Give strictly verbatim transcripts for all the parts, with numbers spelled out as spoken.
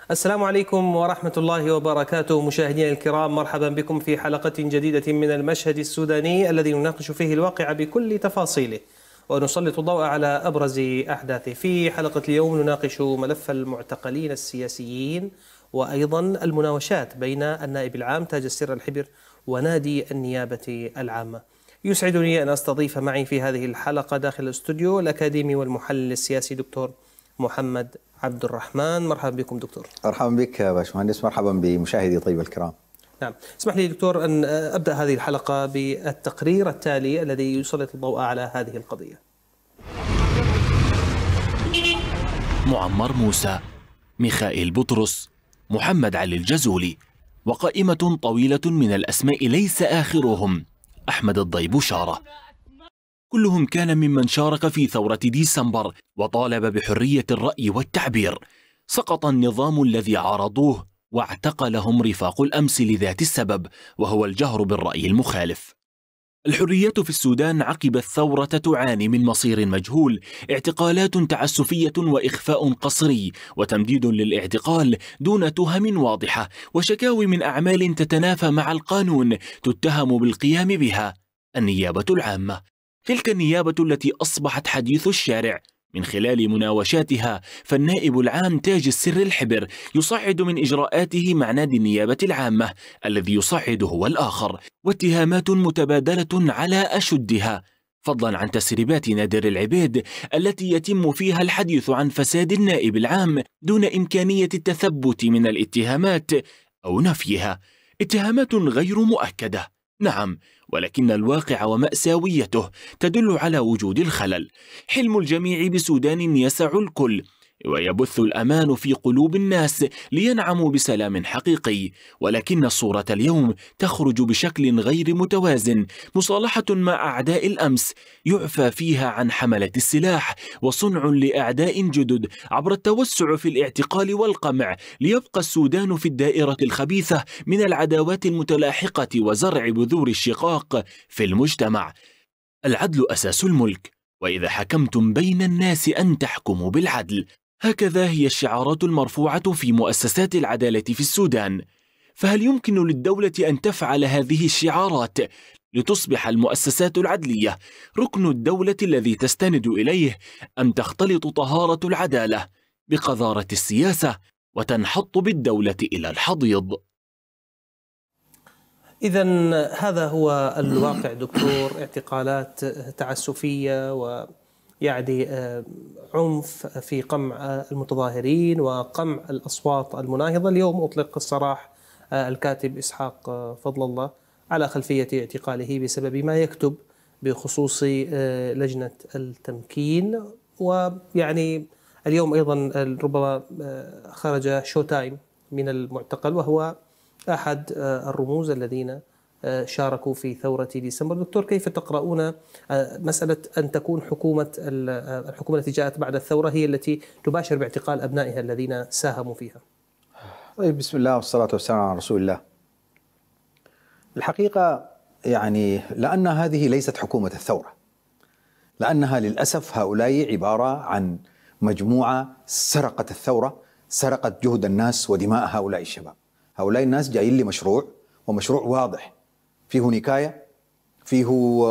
السلام عليكم ورحمة الله وبركاته. مشاهدينا الكرام، مرحبا بكم في حلقة جديدة من المشهد السوداني الذي نناقش فيه الواقع بكل تفاصيله ونسلط الضوء على أبرز أحداثه. في حلقة اليوم نناقش ملف المعتقلين السياسيين وأيضا المناوشات بين النائب العام تاج السر الحبر ونادي النيابة العامة. يسعدني أن أستضيف معي في هذه الحلقة داخل الاستوديو الأكاديمي والمحلل السياسي دكتور محمد عبد الرحمن. مرحبا بكم دكتور. مرحبا بك يا باشمهندس، مرحبا بمشاهدي طيب الكرام. نعم، اسمح لي دكتور أن أبدأ هذه الحلقة بالتقرير التالي الذي يسلط الضوء على هذه القضية. معمر موسى، ميخائيل بطرس، محمد علي الجزولي، وقائمة طويلة من الأسماء ليس آخرهم أحمد الضيبوشارة. كلهم كان ممن شارك في ثورة ديسمبر وطالب بحرية الرأي والتعبير. سقط النظام الذي عارضوه واعتقلهم رفاق الأمس لذات السبب، وهو الجهر بالرأي المخالف. الحريات في السودان عقب الثورة تعاني من مصير مجهول، اعتقالات تعسفية وإخفاء قسري وتمديد للاعتقال دون تهم واضحة، وشكاوي من أعمال تتنافى مع القانون تتهم بالقيام بها النيابة العامة. تلك النيابة التي أصبحت حديث الشارع من خلال مناوشاتها، فالنائب العام تاج السر الحبر يصعد من إجراءاته مع نادي النيابة العامة الذي يصعد هو الآخر، واتهامات متبادلة على أشدها، فضلا عن تسريبات نادر العبيد التي يتم فيها الحديث عن فساد النائب العام دون إمكانية التثبت من الاتهامات أو نفيها. اتهامات غير مؤكدة، نعم، ولكن الواقع ومأساويته تدل على وجود الخلل. حلم الجميع بسودان يسع الكل، ويبث الأمان في قلوب الناس لينعموا بسلام حقيقي، ولكن الصورة اليوم تخرج بشكل غير متوازن، مصالحة مع أعداء الأمس يعفى فيها عن حملة السلاح، وصنع لأعداء جدد عبر التوسع في الاعتقال والقمع، ليبقى السودان في الدائرة الخبيثة من العداوات المتلاحقة وزرع بذور الشقاق في المجتمع. العدل أساس الملك، وإذا حكمتم بين الناس أن تحكموا بالعدل. هكذا هي الشعارات المرفوعة في مؤسسات العدالة في السودان. فهل يمكن للدولة أن تفعل هذه الشعارات لتصبح المؤسسات العدلية ركن الدولة الذي تستند إليه، أم تختلط طهارة العدالة بقذارة السياسة وتنحط بالدولة إلى الحضيض؟ إذن هذا هو الواقع دكتور، اعتقالات تعسفية و يعني عنف في قمع المتظاهرين وقمع الأصوات المناهضة. اليوم أطلق السراح الكاتب إسحاق فضل الله على خلفية اعتقاله بسبب ما يكتب بخصوص لجنة التمكين. ويعني اليوم أيضا ربما خرج شو تايم من المعتقل، وهو أحد الرموز الذين شاركوا في ثورة ديسمبر. دكتور، كيف تقرؤون مسألة أن تكون حكومة الحكومة التي جاءت بعد الثورة هي التي تباشر باعتقال أبنائها الذين ساهموا فيها؟ طيب، بسم الله والصلاة والسلام على رسول الله. الحقيقة يعني لأن هذه ليست حكومة الثورة، لأنها للأسف هؤلاء عبارة عن مجموعة سرقت الثورة، سرقت جهد الناس ودماء هؤلاء الشباب. هؤلاء الناس جايين لمشروع، ومشروع واضح، فيه نكاية، فيه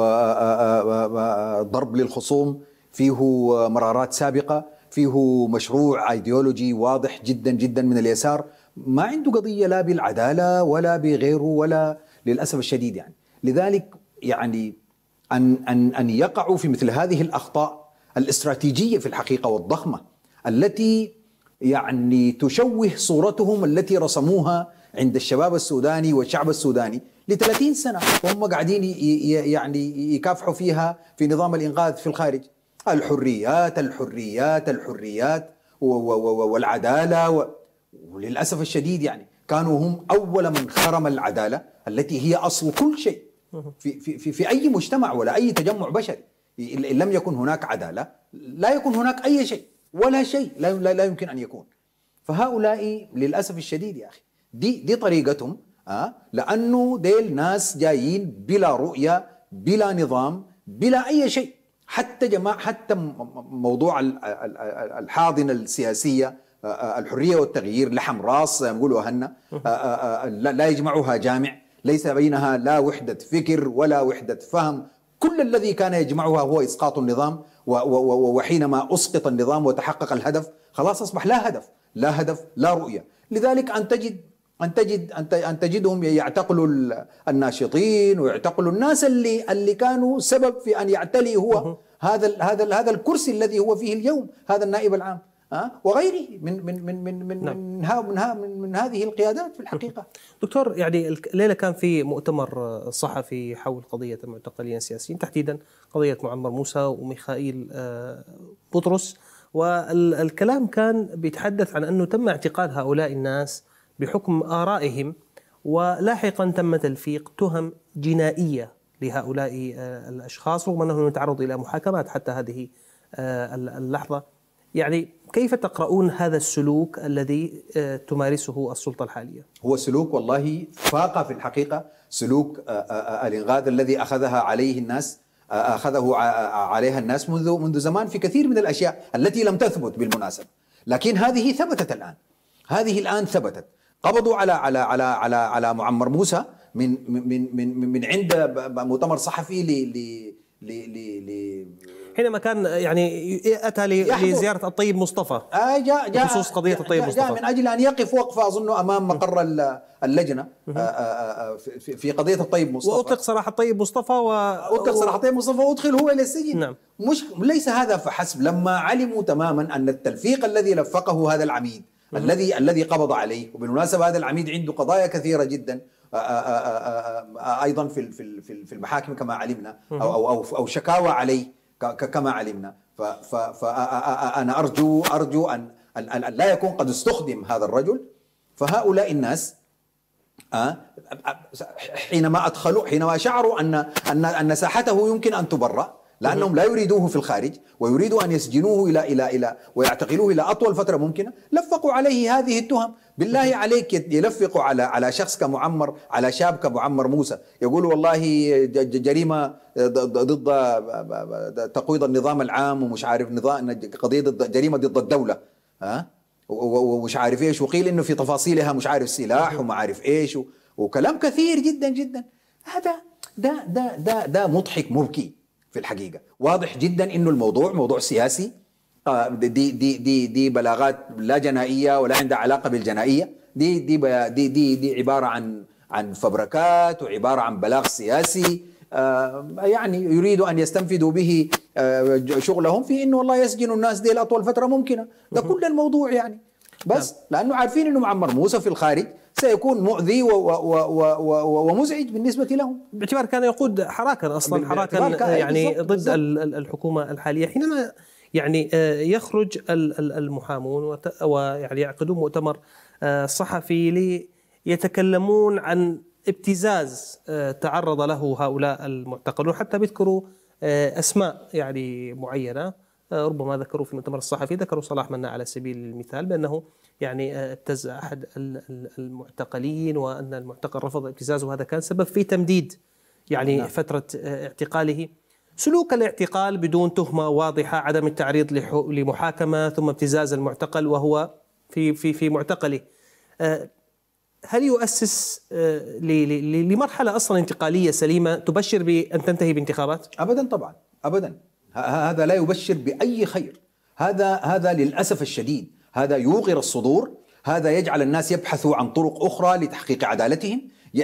ضرب للخصوم، فيه مرارات سابقة، فيه مشروع ايديولوجي واضح جدا جدا من اليسار، ما عنده قضية لا بالعدالة ولا بغيره، ولا للأسف الشديد يعني. لذلك يعني أن أن أن يقعوا في مثل هذه الأخطاء الاستراتيجية في الحقيقة والضخمة التي يعني تشوه صورتهم التي رسموها عند الشباب السوداني والشعب السوداني لثلاثين سنة، وهم قاعدين يعني يكافحوا فيها في نظام الإنقاذ في الخارج. الحريات الحريات الحريات والعدالة، وللأسف الشديد يعني كانوا هم أول من خرم العدالة التي هي أصل كل شيء في, في, في, في أي مجتمع ولا أي تجمع بشري. إن لم يكن هناك عدالة لا يكون هناك أي شيء، ولا شيء لا, لا, لا يمكن أن يكون. فهؤلاء للأسف الشديد يا أخي دي دي طريقتهم، آه لأنه ديل ناس جايين بلا رؤية، بلا نظام، بلا أي شيء. حتى جماعة حتى موضوع الحاضنة السياسية الحرية والتغيير لحم راس يقولوا أهلنا، لا يجمعها جامع، ليس بينها لا وحدة فكر ولا وحدة فهم، كل الذي كان يجمعها هو إسقاط النظام، وحينما أسقط النظام وتحقق الهدف خلاص أصبح لا هدف، لا هدف لا رؤية. لذلك أن تجد أن تجد أن تجدهم يعتقلوا الناشطين ويعتقلوا الناس اللي اللي كانوا سبب في أن يعتلي هو هذا هذا هذا الكرسي الذي هو فيه اليوم، هذا النائب العام وغيره من من من من من نعم. من, من, من, من هذه القيادات في الحقيقة. دكتور، يعني الليلة كان في مؤتمر صحفي حول قضية المعتقلين السياسيين، تحديدا قضية معمر موسى وميخائيل بطرس، والكلام كان بيتحدث عن أنه تم اعتقال هؤلاء الناس بحكم آرائهم، ولاحقا تم تلفيق تهم جنائية لهؤلاء الأشخاص رغم أنهم يتعرضوا إلى محاكمات حتى هذه اللحظة. يعني كيف تقرؤون هذا السلوك الذي تمارسه السلطة الحالية؟ هو سلوك والله فاق في الحقيقة سلوك الإنغاذ الذي أخذها عليه الناس أخذه عليها الناس منذ منذ زمان في كثير من الأشياء التي لم تثبت بالمناسبة، لكن هذه ثبتت الآن، هذه الآن ثبتت. قبضوا على على على على على معمر موسى من من من من عند مؤتمر صحفي ل ل حينما كان يعني أتى لزيارة الطيب مصطفى آه جاء جاء بخصوص قضية جاء الطيب مصطفى، جاء من أجل أن يقف وقفة أظن أمام مقر اللجنة في قضية الطيب مصطفى، وأطلق سراح الطيب مصطفى وأطلق سراح الطيب مصطفى وأدخل هو إلى السجن. نعم. مش ليس هذا فحسب، لما علموا تماما أن التلفيق الذي لفقه هذا العميد الذي الذي قبض عليه، وبالمناسبة هذا العميد عنده قضايا كثيرة جدا أيضا في في المحاكم كما علمنا، أو أو أو, أو شكاوى عليه كما علمنا. فأنا أرجو أرجو أن أن لا يكون قد استخدم هذا الرجل. فهؤلاء الناس حينما أدخلوا حينما شعروا أن أن أن ساحته يمكن أن تبرأ، لأنهم لا يريدوه في الخارج ويريدوا أن يسجنوه إلى إلى إلى ويعتقلوه إلى أطول فترة ممكنة، لفقوا عليه هذه التهم. بالله عليك يلفقوا على على شخص كمعمر، على شاب كمعمر موسى، يقولوا والله جريمة ضد تقويض النظام العام ومش عارف نظام قضية ضد جريمة ضد الدولة، ها ومش عارف ايش، وقيل انه في تفاصيلها مش عارف سلاح وما عارف ايش وكلام كثير جدا جدا. هذا ده ده ده ده مضحك مبكي في الحقيقة. واضح جدا انه الموضوع موضوع سياسي، دي دي دي دي بلاغات لا جنائية ولا عندها علاقة بالجنائية، دي دي دي دي, دي عبارة عن عن فبركات وعبارة عن بلاغ سياسي، يعني يريدوا أن يستنفذوا به شغلهم في إنه والله يسجنوا الناس دي لأطول فترة ممكنة. ده كل الموضوع يعني، بس لأنه عارفين إنه معمر موسى في الخارج سيكون مؤذي ومزعج بالنسبة لهم، باعتبار كان يقود حراكا أصلا حراكا يعني ضد الحكومة الحالية. حينما يعني يخرج المحامون ويعني يعقدون مؤتمر صحفي ليتكلمون عن ابتزاز تعرض له هؤلاء المعتقلون، حتى بيذكروا أسماء يعني معينة، ربما ذكروا في المؤتمر الصحفي ذكروا صلاح مناع على سبيل المثال بأنه يعني ابتز أحد المعتقلين، وأن المعتقل رفض ابتزازه وهذا كان سبب في تمديد يعني نعم. فترة اعتقاله. سلوك الاعتقال بدون تهمة واضحة، عدم التعريض لمحاكمة، ثم ابتزاز المعتقل وهو في في في معتقله، هل يؤسس لمرحلة أصلا انتقالية سليمة تبشر بأن تنتهي بانتخابات؟ أبدا طبعا، أبدا. هذا لا يبشر بأي خير. هذا هذا للأسف الشديد هذا يوغر الصدور، هذا يجعل الناس يبحثوا عن طرق أخرى لتحقيق عدالتهم.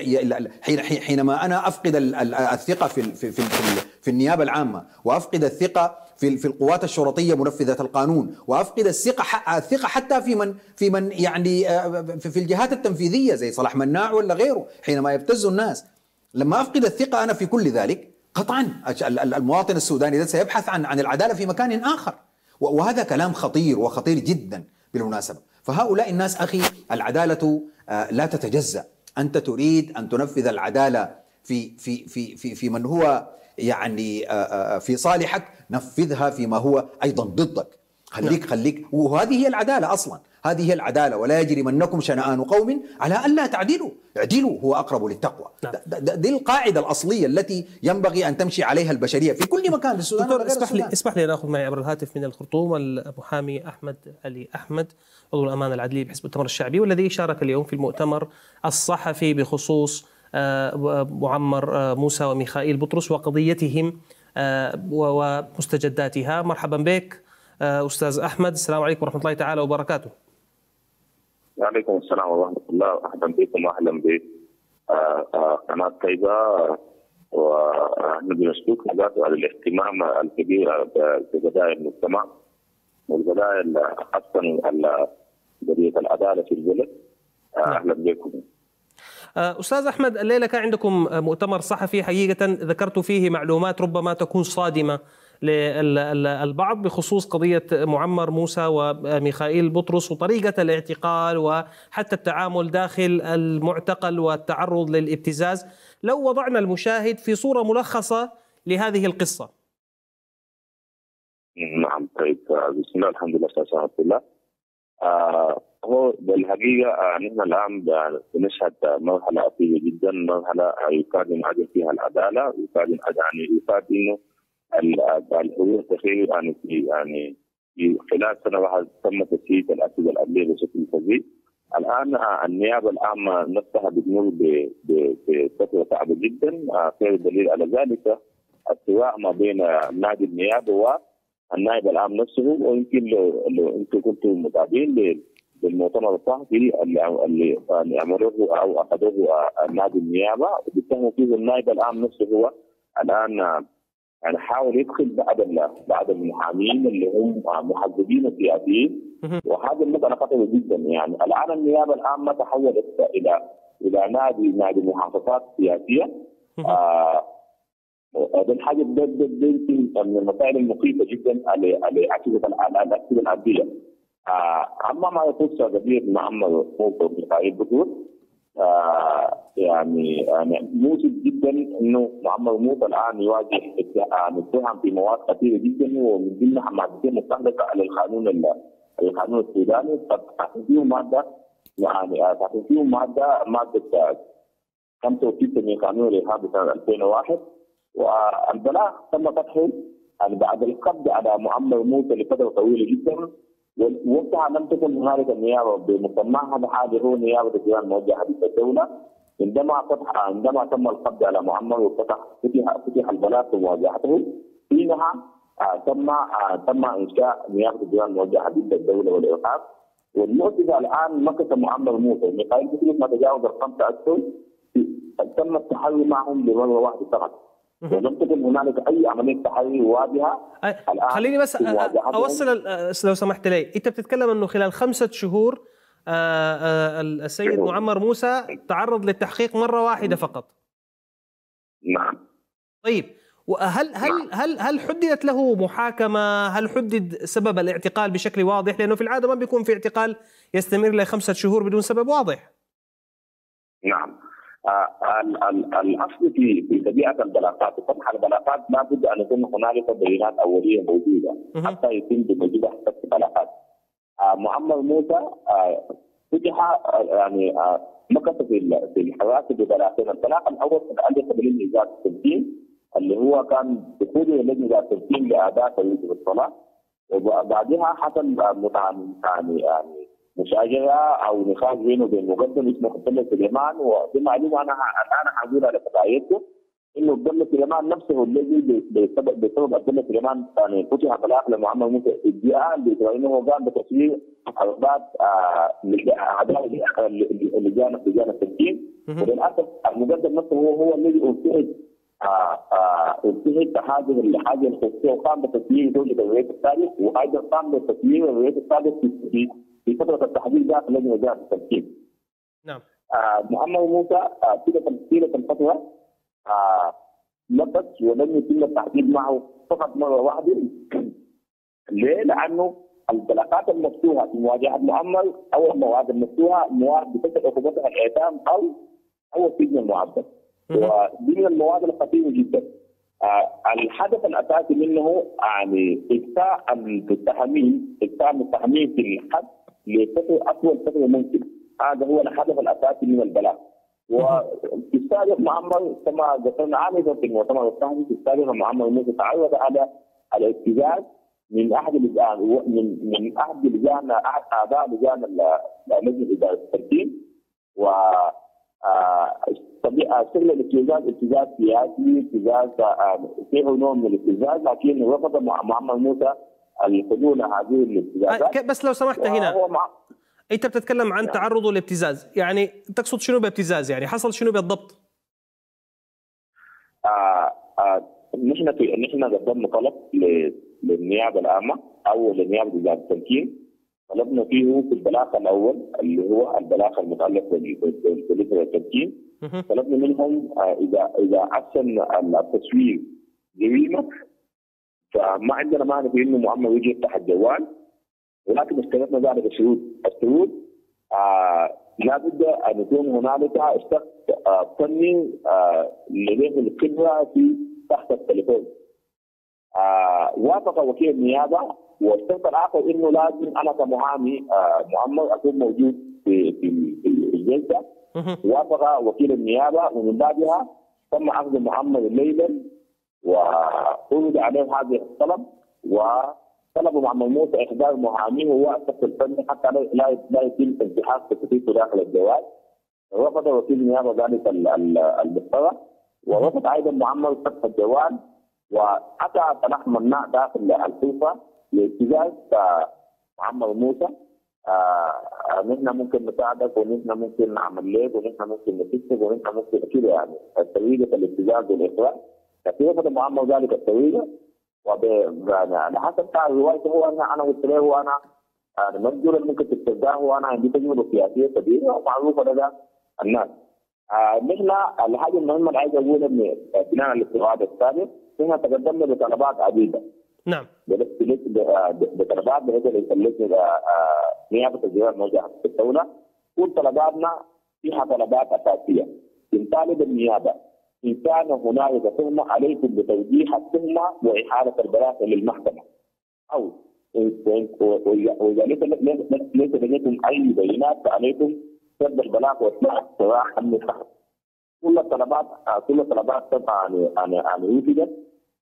حينما أنا أفقد الثقة في في في في النيابة العامة، وأفقد الثقة في في القوات الشرطية منفذة القانون، وأفقد الثقة الثقة حتى في من في من يعني في الجهات التنفيذية زي صلاح مناع ولا غيره، حينما يبتزوا الناس، لما أفقد الثقة أنا في كل ذلك، قطعا المواطن السوداني ده سيبحث عن عن العدالة في مكان آخر، وهذا كلام خطير وخطير جدا بالمناسبة. فهؤلاء الناس أخي العدالة لا تتجزأ، أنت تريد أن تنفذ العدالة في في في في في من هو يعني في صالحك، نفذها فيما هو أيضا ضدك. خليك خليك وهذه هي العدالة أصلا، هذه هي العدالة، ولا يجرمنكم شنآن قوم على ألا تعدلوا، اعدلوا هو أقرب للتقوى. نعم. دي القاعدة الأصلية التي ينبغي أن تمشي عليها البشرية في كل مكان في السودان. دكتور اسمح لي اسمح لي أن أخذ معي عبر الهاتف من الخرطوم المحامي أحمد علي أحمد، عضو الأمانة العدلية بحزب المؤتمر الشعبي، والذي شارك اليوم في المؤتمر الصحفي بخصوص معمر موسى وميخائيل بطرس وقضيتهم ومستجداتها. مرحبا بك أستاذ أحمد، السلام عليكم ورحمة الله تعالى وبركاته. وعليكم السلام ورحمة الله، أهلا بكم وأهلا بقناة طيبة، ونحن بنشكرك على الاهتمام الكبير بقضايا المجتمع والقضايا خاصة قضية العدالة في البلد. أهلا بكم. أستاذ أحمد، الليلة كان عندكم مؤتمر صحفي حقيقة ذكرت فيه معلومات ربما تكون صادمة للبعض بخصوص قضية معمر موسى وميخائيل بطرس وطريقة الاعتقال وحتى التعامل داخل المعتقل والتعرض للابتزاز. لو وضعنا المشاهد في صورة ملخصة لهذه القصة. نعم، طيب، بسم الله الحمد لله والصلاة والسلام. آه هو بالحقيقة آه نحن الآن بنشهد مرحلة عصيبة جدا، مرحلة يكاد ينعدم فيها العدالة، ويكاد يعني يكاد إنه الحلول تخيل يعني في يعني في خلال سنة واحدة تم تسييس الأسئلة العدلية بشكل فظيع. الآن آه النيابة العامة نفسها بتمر بفترة صعبة جدا. آه غير دليل على ذلك السواء ما بين نادي النيابة و النائب العام نفسه. ويمكن لو, لو انتم كنتم متابعين للمؤتمر الصحفي اللي اللي عملوه او اخذوه نادي النيابه، وبيتهموا فيه النائب العام نفسه هو الان يعني حاول يدخل بعض بعض المحامين اللي هم محزبين سياسيين، وهذه المساله خطيره جدا. يعني الان النيابه العامه تحولت الى الى نادي نادي محافظات سياسيه. آه هذا الحاجه ده من المسائل المخيفه جدا على على الاسئله العاديه. اما ما يخص قضيه معمر موسى وميخائيل بطرس، يعني يعني مؤسف جدا انه معمر موسى الان يواجه اتهام في مواد كثيره جدا، ومن ضمنها مادتين مستهدفه على القانون القانون السوداني. قد فيهم ماده يعني قد فيهم ماده ماده خمسة وستين من قانون الارهاب سنه ألفين وواحد، والبلاغ تم فتحه يعني بعد القبض على معمر موسى لفتره طويله جدا، ووقتها لم تكن هنالك النيابه بمسماها بحاجه هو نيابه الديوان الموجهه للدوله. عندما فتح عندما تم القبض على معمر وفتح فتح فتح البلاغ في مواجهته، حينها آه تم آه تم انشاء نيابه الديوان الموجهه ضد الدوله والارهاب. والمؤسسه الان مكث معمر موسى وميخائيل بطرس ما تجاوز الخمسه اشهر، تم التحري معهم لمره واحده فقط، ولم تكن هنالك اي عمليه تحري واضحه. خليني بس اوصل لو سمحت لي، انت بتتكلم انه خلال خمسه شهور السيد شهور. معمر موسى تعرض للتحقيق مره واحده فقط. نعم. طيب، وهل هل هل هل حددت له محاكمه؟ هل حدد سبب الاعتقال بشكل واضح؟ لانه في العاده ما بيكون في اعتقال يستمر لخمسه شهور بدون سبب واضح. نعم. آه الاصل في في طبيعه البلاغات وفتح البلاغات لا بد ان يكون هنالك بيانات اوليه موجوده حتى يتم بوجود حتى البلاغات. آه معمر موسى آه فتح آه يعني آه مكث في في الحواسب ببلاغتين. البلاغ الاول متعلق بالانجاز التمكين اللي هو كان دخوله لجنه التمكين لاداء فريضه الصلاه، وبعدها حصل يعني يعني مشاجره او نقاش بينه وبين مقدم اسمه عبد الله سليمان. وبمعلومه انا الان حاقول على قضايته انه عبد الله سليمان نفسه الذي بسبب بسبب عبد الله سليمان يعني فتح بلاغ لمعمر موسى ادعاء بانه قام بتصوير حركات اعداء لجان لجان التمكين. وللاسف المقدم نفسه هو هو الذي ارتهج ارتهج هذه الحاجه الخصوصيه، وقام بتصوير زوجة الرئيس السابق، وايضا قام بتصوير الرئيس السابق في في فترة التحديد داخل لجنة وزارة التمكين. نعم. آه معمر موسى آه طيلة الفترة آه نفس ولم يتم التحديد معه فقط مرة واحدة. ليه؟ لأنه البلاغات المفتوحة في مواجهة معمر أو المواد المفتوحة مواد بتشمل عقوبتها الإعدام أو أو السجن المؤبد. ودي من المواد الخطيرة جدا. آه الهدف الأساسي منه يعني إفتاء المتهمين إفتاء المتهمين في الحد لفتره اطول فتره ممكن. هذا هو الهدف الاساسي من البلاغ. وفي السابق معمر كما ذكرنا انفا في المؤتمر الصحفي، في السابق معمر موسى تعرض على الابتزاز من احد اللجان من من احد اللجان احد اعضاء لجان لجنه اداره الترتيب. و شغل الابتزاز ابتزاز سياسي، ابتزاز فيه نوع من الابتزاز، لكن رفض معمر موسى الحلول هذه الابتزازات. بس لو سمحت هنا مع... انت بتتكلم عن تعرضه لابتزاز، يعني تقصد شنو بابتزاز؟ يعني حصل شنو بالضبط؟ آه آه نحن في نحن قدمنا طلب للنيابه العامه او لنيابه اداره التمكين، طلبنا فيه في البلاغ الاول اللي هو البلاغ المتعلق بالاداره التمكين، طلبنا منهم آه اذا اذا احسن التصوير جريمه فما عندنا مانع في انه معمر يجي يفتح الجوال، ولكن اشترطنا ذلك الشروط. الشروط آه لابد ان يكون هنالك شخص آه فني آه لديه القدره في تحت التليفون. آه وافق وكيل النيابه، والشرط الاخر انه لازم انا كمحامي آه معمر اكون موجود في في في الجلسه. وافق وكيل النيابه، ومن بعدها تم اخذ معمر ليلا وعرض عليه هذا الطلب، وطلبوا معمر موسى احضار محاميه وهو الشخص الفني حتى لا لا يتم انتهاك خصوصيته داخل الجواز. رفض وكيل النيابه ذلك المفترض، ورفض ايضا معمر فتح الجوال، وحتى طرح ممنوع داخل الحوفه لابتزاز معمر موسى. آه نحن ممكن نساعدك، ونحن ممكن نعمل لك، ونحن ممكن نكتب، ونحن ممكن كذا، يعني طريقه الابتزاز والاخراج. لكن رفض معمر ذلك الطريقه، وعلى حسب روايته هو انا انا قلت له وانا انا مسجون ممكن تستخدمه، وانا عندي تجربه سياسيه كبيره ومعروفه لدى الناس. آه نحن الحاجه المهمه اللي عايز اقولها بناء على الاستعراض السابق، نحن تقدمنا بطلبات عديده. نعم. بطلبات اللجنه نيابه الجهات الموجهه في الدوله. كل طلباتنا فيها طلبات اساسيه. نطالب النيابه إن كان هنالك تهمة عليكم بتوجيه التهمة وإحالة البلاغ للمحكمة، أو وإذا ليس لديكم أي بينات فعليكم سد البلاغ وإصلاح الصراع المستحق. كل الطلبات كل الطلبات طبعا يعني وجدت،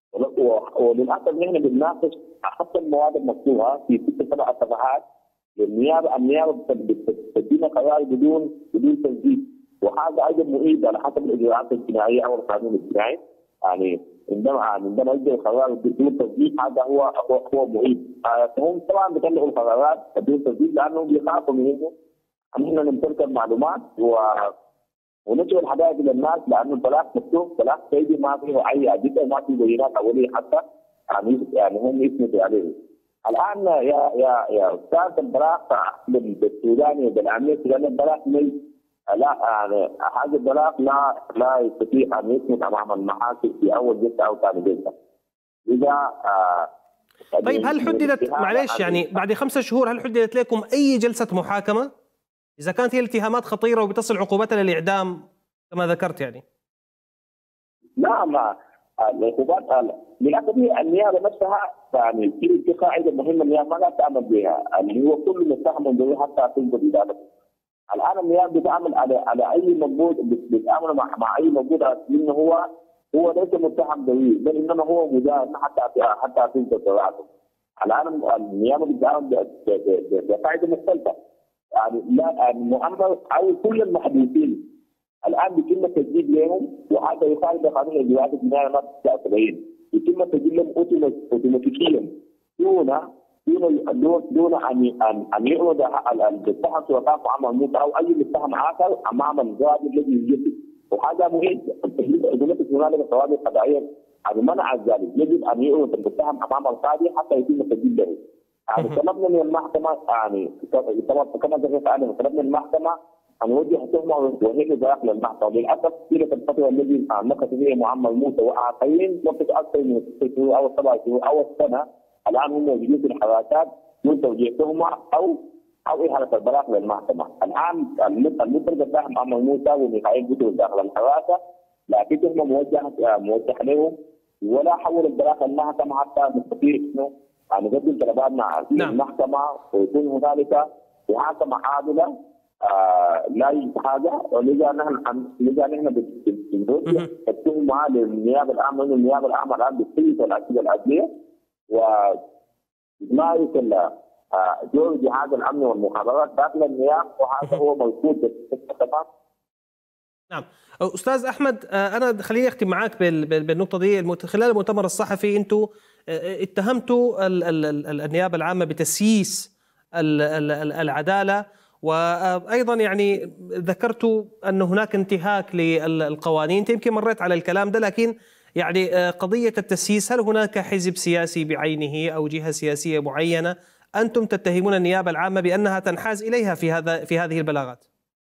وللأسف نحن بنناقش حتى المواد المكتوبة في ست سبع صفحات للنيابة. النيابة بتدينا قرار بدون بدون تنفيذ، وهذا ايضا مؤيد على حسب الاجراءات الجنائيه او القانون الجنائي. يعني عندما عندما يصدر القرار بدون تسجيل هذا هو هو, هو مؤيد. فهم طبعا بيطلعوا القرارات بدون تسجيل لانهم بيخافوا من انه احنا نمتلك المعلومات و ونشر الحقائق للناس، لانه البلاغ مكتوب بلاغ سيدي ما فيه اي ادله وما فيه بيانات اوليه حتى يعني يعني هم يسندوا عليه. الان يا يا يا استاذ البلاغ بالسوداني وبالعاميه السودانيه البلاغ لا يعني هذا البلاغ لا لا يستطيع ان يثبت امام المحاكم في اول جلسه او ثاني جلسه. اذا آه طيب هل حددت معلش يعني بعد خمسة شهور هل حددت لكم اي جلسه محاكمه؟ اذا كانت هي الاتهامات خطيره وبتصل عقوبتها للاعدام كما ذكرت يعني. لا ما العقوبات للاسف هي النيابه نفسها يعني في قاعده مهمه النيابه ما لا تعمل بها، اللي هو كل متهم به حتى تنقض ادانته. الان النيابه بتعمل على على اي مجهود، بتتعامل مع مع اي مجهود انه هو هو ليس متهم بريء، بل انما هو مدان حتى حتى تنقض ادانته. الان النيابه بتتعامل بقاعده مختلفه. يعني لا المؤمر او كل المحبوسين الان بيتم التسجيل لهم، وهذا يخالف قانون الاجراءات الجنائيه ماده تسعة وسبعين. يتم تسجيلهم اوتوماتيكيا دون دون دون ان ان ان يعرض المتهم سواء معمر موسى او اي متهم اخر امام القاضي الذي يجب، وهذا مهم. هنالك هنالك ضوابط قضائيه يعني منع ذلك، يجب ان يعرض المتهم امام القاضي حتى يتم التسجيل له. يعني طلبنا من المحكمه يعني كما ذكرت انا طلبنا من المحكمه ان يوجه تهمه وهي داخل المحكمه. للاسف طيله الفتره التي مكث فيها معمر موسى واخرين وقت اكثر من ست شهور او سبع شهور او السنه، الان هم موجودين في الحراسات دون توجيه تهمه او او احاله البلاغ للمحكمه. الان المفرد الداخل معمر موسى وميخائيل بطرس داخل الحراسه، لكن تهمه موجهه موجهه لهم، ولا حول البلاغ للمحكمه حتى نستطيع انه نقدم طلباتنا في المحكمه ويكون هنالك محاكمه عادله آه لا يوجد حاجه، ولذا نحن لذا نحن بنوجه التهمه للنيابه العامه، انه النيابه العامه الان بتسيط العقيده العدليه وما يمكن دور جهاز الامن والمخابرات داخل النيابه، وهذا هو موجود في الخطاب. نعم استاذ احمد، انا خليني اختم معك بالنقطه دي. خلال المؤتمر الصحفي انتم اتهمتوا النيابه العامه بتسييس العداله، وايضا يعني ذكرتوا ان هناك انتهاك للقوانين. انت يمكن مريت على الكلام ده، لكن يعني قضيه التسييس، هل هناك حزب سياسي بعينه او جهه سياسيه معينه انتم تتهمون النيابه العامه بانها تنحاز اليها في هذا في هذه البلاغات؟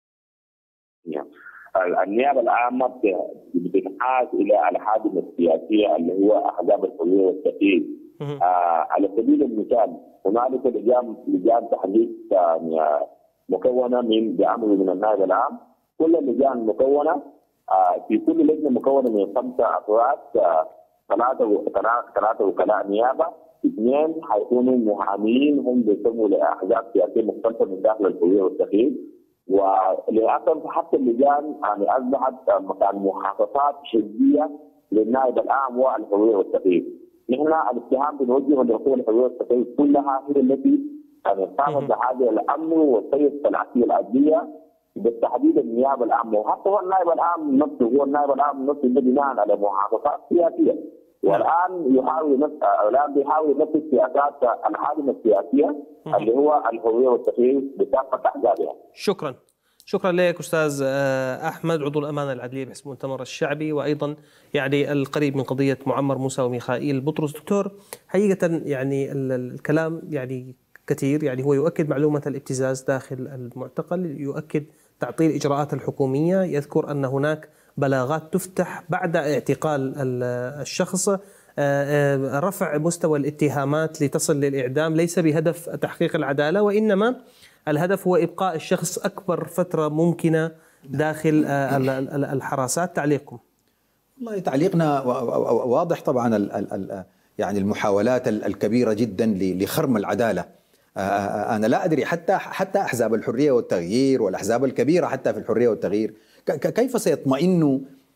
النيابه العامه بتنحاز الى الحاجم السياسيه اللي هو احزاب الحريه والتغيير. آه على سبيل المثال هنالك لجان لجان تحقيق مكونه من بأمر من النائب العام، كل اللجان مكونه آه في كل لجنه مكونه من خمسه افراد، ثلاثه ثلاثه وكلاء نيابه، اثنين حيكونوا محامين هم بيسموا لاحزاب سياسيه مختلفه من داخل الحريه والتغيير. وللاسف حتى اللجان يعني اصبحت مكان محافظات حزبيه للنائب العام والحريه والتغيير. نحن الاتهام بنوجهه للقوى الحريه والتغيير كلها هي التي يعني قامت بحاجه الامن والسيد العقليه العدليه بالتحديد النيابه العامه، وحتى هو النائب العام نفسه هو النائب العام نفسه بناء على محافظات سياسيه، والان يحاول نفس الان بيحاول ينفذ سياسات الحاكم السياسيه اللي هو الحريه والتغيير بكافه احزابها. شكرا. شكرا لك استاذ احمد، عضو الامانه العدليه بحزب المؤتمر الشعبي، وايضا يعني القريب من قضيه معمر موسى وميخائيل بطرس. دكتور، حقيقه يعني الكلام يعني كثير، يعني هو يؤكد معلومه الابتزاز داخل المعتقل، يؤكد تعطيل الاجراءات الحكوميه، يذكر ان هناك بلاغات تفتح بعد اعتقال الشخص، رفع مستوى الاتهامات لتصل للإعدام ليس بهدف تحقيق العدالة، وإنما الهدف هو إبقاء الشخص أكبر فترة ممكنة داخل الحراسات. تعليقكم؟ والله تعليقنا واضح طبعا، يعني المحاولات الكبيرة جدا لخرم العدالة. أنا لا أدري حتى حتى أحزاب الحرية والتغيير والأحزاب الكبيرة حتى في الحرية والتغيير كيف سيطمئنوا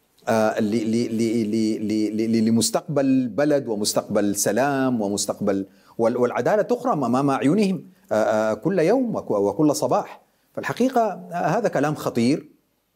لمستقبل بلد ومستقبل سلام ومستقبل والعدالة تخرم أمام أعينهم كل يوم وكل صباح؟ فالحقيقة هذا كلام خطير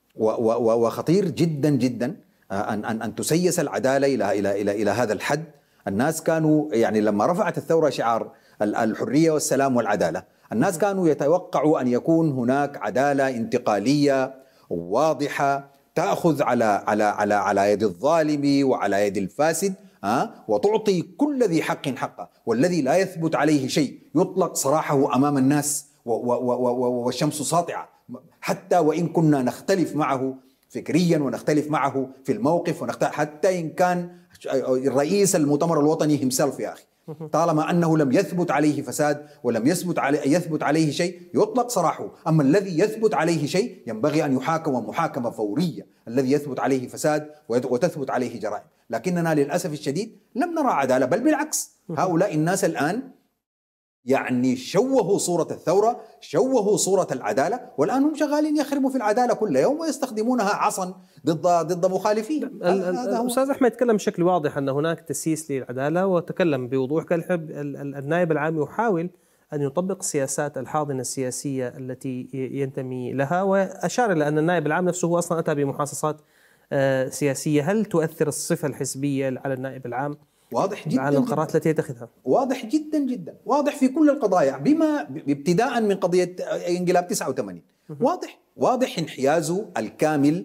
وخطير جدا جدا، أن أن أن تسيس العدالة إلى إلى إلى إلى هذا الحد. الناس كانوا يعني لما رفعت الثورة شعار الحرية والسلام والعدالة، الناس كانوا يتوقعوا أن يكون هناك عدالة انتقالية واضحة تأخذ على على على على يد الظالم وعلى يد الفاسد، ها، وتعطي كل ذي حق حقه، والذي لا يثبت عليه شيء يطلق سراحه أمام الناس والشمس ساطعة، حتى وإن كنا نختلف معه فكريا ونختلف معه في الموقف ونختلف حتى إن كان رئيس المؤتمر الوطني همسلف يا أخي، طالما أنه لم يثبت عليه فساد ولم يثبت عليه يثبت عليه شيء يطلق سراحه. أما الذي يثبت عليه شيء ينبغي أن يحاكم محاكمة فورية، الذي يثبت عليه فساد وتثبت عليه جرائم. لكننا للأسف الشديد لم نرى عدالة، بل بالعكس، هؤلاء الناس الآن يعني شوهوا صورة الثورة، شوهوا صورة العدالة، والآن هم شغالين يخربوا في العدالة كل يوم ويستخدمونها عصا ضد ضد مخالفين. الأستاذ أحمد تكلم بشكل واضح أن هناك تسييس للعدالة، وتكلم بوضوح قال النائب العام يحاول أن يطبق السياسات الحاضنة السياسية التي ينتمي لها، وأشار إلى أن النائب العام نفسه هو أصلا أتى بمحاصصات سياسية. هل تؤثر الصفة الحزبية على النائب العام؟ واضح جدا على القرارات التي يتخذها. واضح جدا جدا، واضح في كل القضايا، بما ابتداء من قضية انقلاب تسعة وثمانين. واضح واضح انحيازه الكامل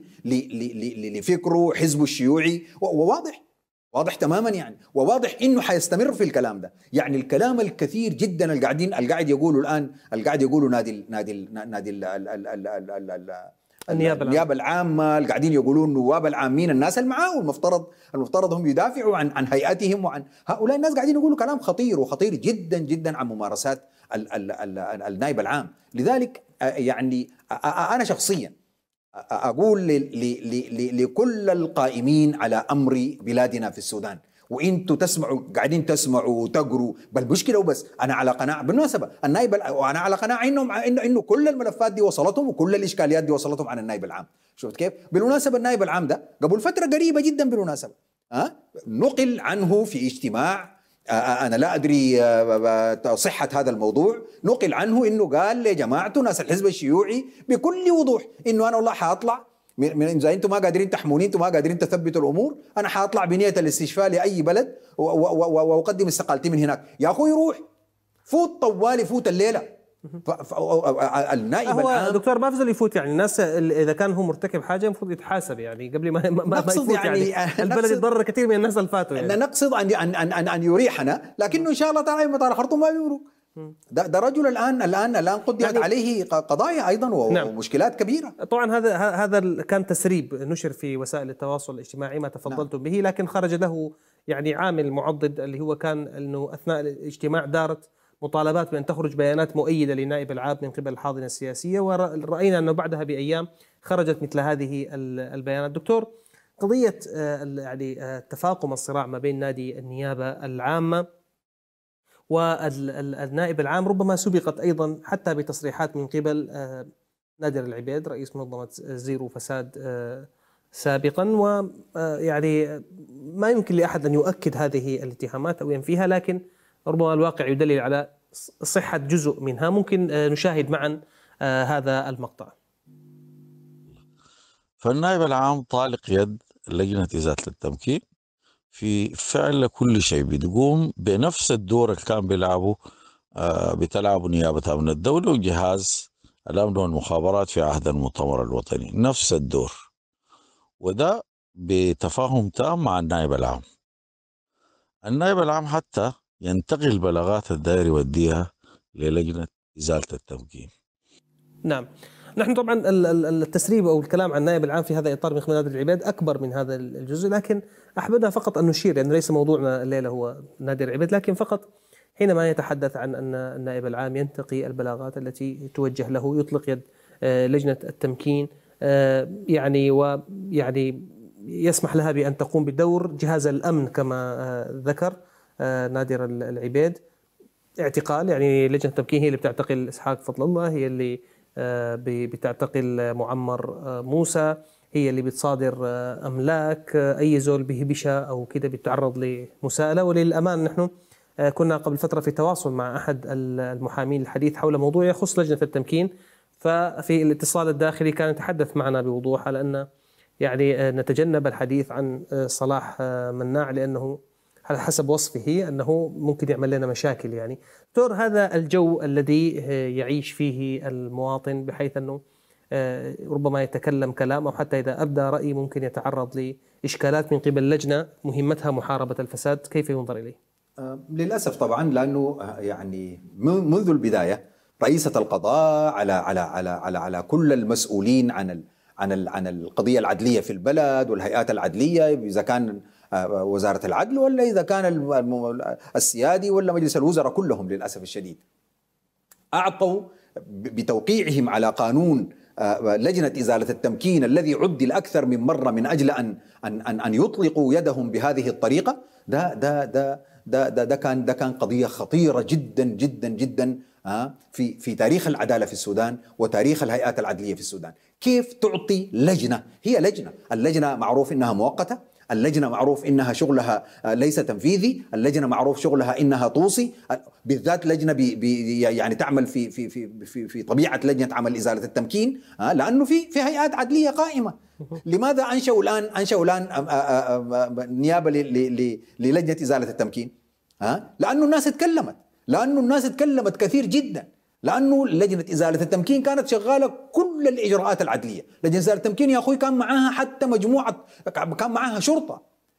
لفكره حزبه الشيوعي، وواضح واضح تماما يعني، وواضح انه حيستمر في الكلام ده. يعني الكلام الكثير جدا القاعدين القاعد يقولوا الان القاعد يقولوا نادي نادي نادي ال ال ال ال ال ال ال النيابة, النيابة العامة، اللي قاعدين يقولون النواب العامين، الناس اللي معاه، المفترض المفترض هم يدافعوا عن عن هيئاتهم وعن هؤلاء الناس، قاعدين يقولوا كلام خطير وخطير جدا جدا عن ممارسات ال ال ال ال النائب العام. لذلك يعني أنا شخصيا أقول لكل القائمين على أمر بلادنا في السودان وانتم تسمعوا قاعدين تسمعوا وتقروا، بل مشكله وبس. انا على قناعه بالمناسبه النائب، وانا على قناعه انهم انه انه كل الملفات دي وصلتهم وكل الاشكاليات دي وصلتهم عن النائب العام. شفت كيف؟ بالمناسبه النائب العام ده قبل فتره قريبه جدا بالمناسبه ها نقل عنه في اجتماع، انا لا ادري صحه هذا الموضوع، نقل عنه انه قال يا جماعه ناس الحزب الشيوعي بكل وضوح انه انا والله حاطلع من اذا انتم ما قادرين تحموني، انتم ما قادرين تثبتوا الامور، انا حاطلع بنيه الاستشفاء لاي بلد واقدم استقالتي من هناك. يا اخوي روح فوت طوالي، فوت الليله. النائب هو العام دكتور ما فضل يفوت، يعني الناس اذا كان هو مرتكب حاجه المفروض يتحاسب يعني قبل ما ما, ما يفوت يعني, يعني البلد يتضرر كثير من الناس اللي فاتوا يعني. نقصد ان ان ان ان يريحنا، لكنه ان شاء الله تعالى مطار خرطوم ما بيمرق. ده, ده رجل الان الان الان قدمت يعني عليه قضايا ايضا ومشكلات نعم. كبيره. طبعا هذا هذا كان تسريب نشر في وسائل التواصل الاجتماعي ما تفضلتم نعم. به، لكن خرج له يعني عامل معضد اللي هو كان انه اثناء الاجتماع دارت مطالبات بأن تخرج بيانات مؤيدة لنائب العام من قبل الحاضنة السياسية، ورأينا أنه بعدها بأيام خرجت مثل هذه البيانات. دكتور، قضية يعني تفاقم الصراع ما بين نادي النيابة العامة والنائب العام ربما سبقت أيضا حتى بتصريحات من قبل نادر العبيد رئيس منظمة زيرو فساد سابقا، ويعني ما يمكن لأحد أن يؤكد هذه الاتهامات أو ينفيها، لكن ربما الواقع يدلل على صحة جزء منها. ممكن نشاهد معا هذا المقطع. فالنائب العام طالق يد لجنة إزالة التمكين في فعل كل شيء، بتقوم بنفس الدور اللي كان بيلعبه بتلعبه نيابة أمن الدولة وجهاز الأمن والمخابرات في عهد المؤتمر الوطني، نفس الدور، وده بتفاهم تام مع النائب العام. النائب العام حتى ينتقل البلاغات الدائري يوديها للجنة إزالة التمكين. نعم، نحن طبعا التسريب أو الكلام عن النائب العام في هذا الإطار من خلال نادر العبيد أكبر من هذا الجزء، لكن أحببنا فقط أن نشير، لأنه ليس موضوعنا الليلة هو نادر العبيد، لكن فقط حينما يتحدث عن أن النائب العام ينتقي البلاغات التي توجه له، يطلق يد لجنة التمكين يعني ويعني يسمح لها بأن تقوم بدور جهاز الأمن كما ذكر نادر العبيد. اعتقال يعني لجنة التمكين هي اللي بتعتقل إسحاق فضل الله، هي اللي بتعتقل معمر موسى، هي اللي بتصادر أملاك أي زول به بشا أو كده بيتعرض لمساءلة. وللأمان نحن كنا قبل فترة في تواصل مع أحد المحامين الحديث حول موضوع يخص لجنة التمكين، ففي الاتصال الداخلي كان يتحدث معنا بوضوح على أن يعني نتجنب الحديث عن صلاح مناع لأنه على حسب وصفه أنه ممكن يعمل لنا مشاكل. يعني دكتور، هذا الجو الذي يعيش فيه المواطن بحيث أنه ربما يتكلم كلام أو حتى إذا أبدى رأي ممكن يتعرض لإشكالات من قبل لجنة مهمتها محاربة الفساد، كيف ينظر إليه؟ للأسف طبعا، لأنه يعني منذ البداية رئيسة القضاء على على على على على كل المسؤولين عن عن عن القضية العدلية في البلد والهيئات العدلية، إذا كان وزارة العدل ولا إذا كان السيادي ولا مجلس الوزراء، كلهم للأسف الشديد أعطوا بتوقيعهم على قانون لجنة إزالة التمكين الذي عدل أكثر من مرة من أجل أن أن أن, أن يطلقوا يدهم بهذه الطريقة. ده ده ده ده ده, ده كان ده كان قضية خطيرة جدا جدا جدا في في تاريخ العدالة في السودان وتاريخ الهيئات العدلية في السودان. كيف تعطي لجنة، هي لجنة، اللجنة معروف إنها مؤقتة، اللجنة معروف إنها شغلها ليس تنفيذي، اللجنة معروف شغلها إنها توصي، بالذات لجنة بي بي يعني تعمل في في في في, في طبيعة لجنة عمل إزالة التمكين، لأنه في في هيئات عدلية قائمة. لماذا أنشأوا الآن أنشأوا الآن نيابة للجنة إزالة التمكين؟ لأنه الناس اتكلمت، لأنه الناس اتكلمت كثير جدا، لأنه لجنة إزالة التمكين كانت شغالة كل الإجراءات العدلية. لجنة إزالة التمكين يا أخوي كان معاها حتى مجموعة، كان معاها شرطة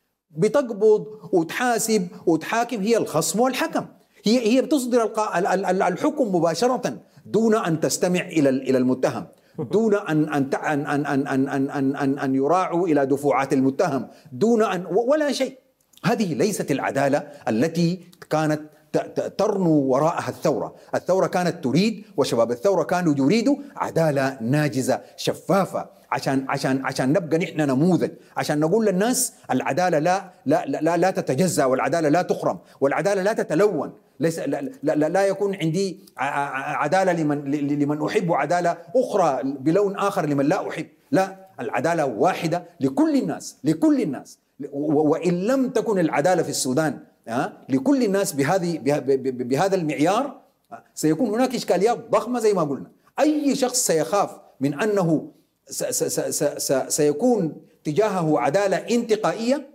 بتقبض وتحاسب وتحاكم، هي الخصم والحكم، هي هي بتصدر الحكم مباشرة دون أن تستمع إلى إلى المتهم، دون أن أن أن أن أن أن أن أن يراعوا إلى دفوعات المتهم، دون أن ولا شيء. هذه ليست العدالة التي كانت ترنو وراءها الثورة. الثورة كانت تريد وشباب الثورة كانوا يريدوا عدالة ناجزة شفافة، عشان عشان عشان نبقى نحن نموذج، عشان نقول للناس العدالة لا لا لا, لا تتجزأ، والعدالة لا تخرم، والعدالة لا تتلون. ليس لا, لا, لا يكون عندي عدالة لمن لمن أحب وعدالة أخرى بلون آخر لمن لا أحب. لا، العدالة واحدة لكل الناس، لكل الناس. وإن لم تكن العدالة في السودان لكل الناس بهذه بهذا المعيار، سيكون هناك إشكاليات ضخمة زي ما قلنا. أي شخص سيخاف من أنه سيكون تجاهه عدالة انتقائية،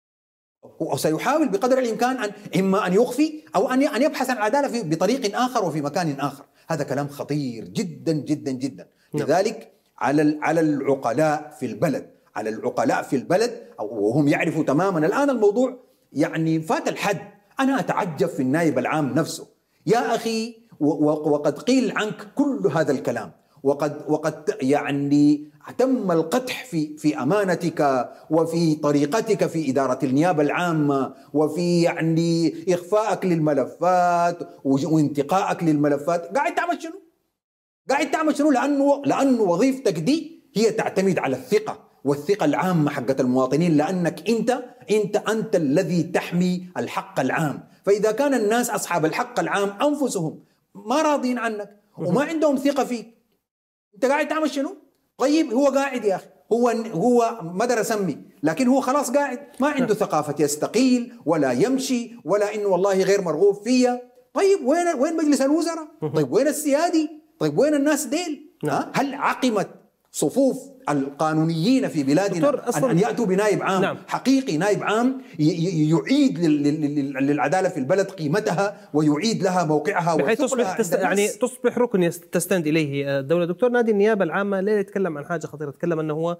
وسيحاول بقدر الإمكان أن إما أن يخفي أو أن أن يبحث عن العدالة بطريق آخر وفي مكان آخر. هذا كلام خطير جدا جدا جدا. لذلك على على العقلاء في البلد، على العقلاء في البلد وهم يعرفوا تماما الآن الموضوع يعني فات الحد. أنا أتعجب في النائب العام نفسه يا أخي، وقد قيل عنك كل هذا الكلام، وقد وقد يعني تم القدح في في امانتك وفي طريقتك في اداره النيابه العامه، وفي يعني اخفائك للملفات وانتقائك للملفات. قاعد تعمل شنو؟ قاعد تعمل شنو؟ لانه لانه وظيفتك دي هي تعتمد على الثقه والثقه العامه حقت المواطنين، لانك انت انت انت الذي تحمي الحق العام. فاذا كان الناس اصحاب الحق العام انفسهم ما راضين عنك وما عندهم ثقه فيك، انت قاعد تعمل شنو؟ طيب هو قاعد يا اخي، هو هو ما ادري اسمي، لكن هو خلاص قاعد ما عنده ثقافه يستقيل ولا يمشي ولا انه والله غير مرغوب فيا. طيب وين وين مجلس الوزراء؟ طيب وين السيادي؟ طيب وين الناس ديل؟ ها؟ هل عقمت صفوف القانونيين في بلادنا أن, أن يأتوا بنائب عام نعم. حقيقي، نائب عام يعيد للعدالة في البلد قيمتها ويعيد لها موقعها بحيث تصبح تست... يعني تصبح ركن تستند إليه الدولة. دكتور نادي، النيابة العامة لا يتكلم عن حاجة خطيرة، يتكلم أنه هو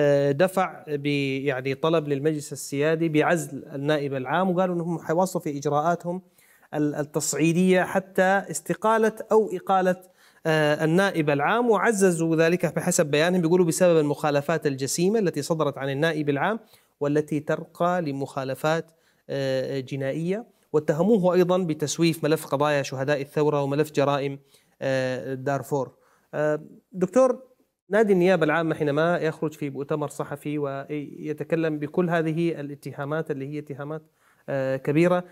دفع ب يعني طلب للمجلس السيادي بعزل النائب العام، وقالوا أنهم حيواصلوا في إجراءاتهم التصعيدية حتى استقالة أو إقالة النائب العام، وعززوا ذلك بحسب بيانهم، بيقولوا بسبب المخالفات الجسيمة التي صدرت عن النائب العام والتي ترقى لمخالفات جنائية، واتهموه أيضا بتسويف ملف قضايا شهداء الثورة وملف جرائم دارفور. دكتور نادي، النيابة العامة حينما يخرج في مؤتمر صحفي ويتكلم بكل هذه الاتهامات اللي هي اتهامات كبيرة،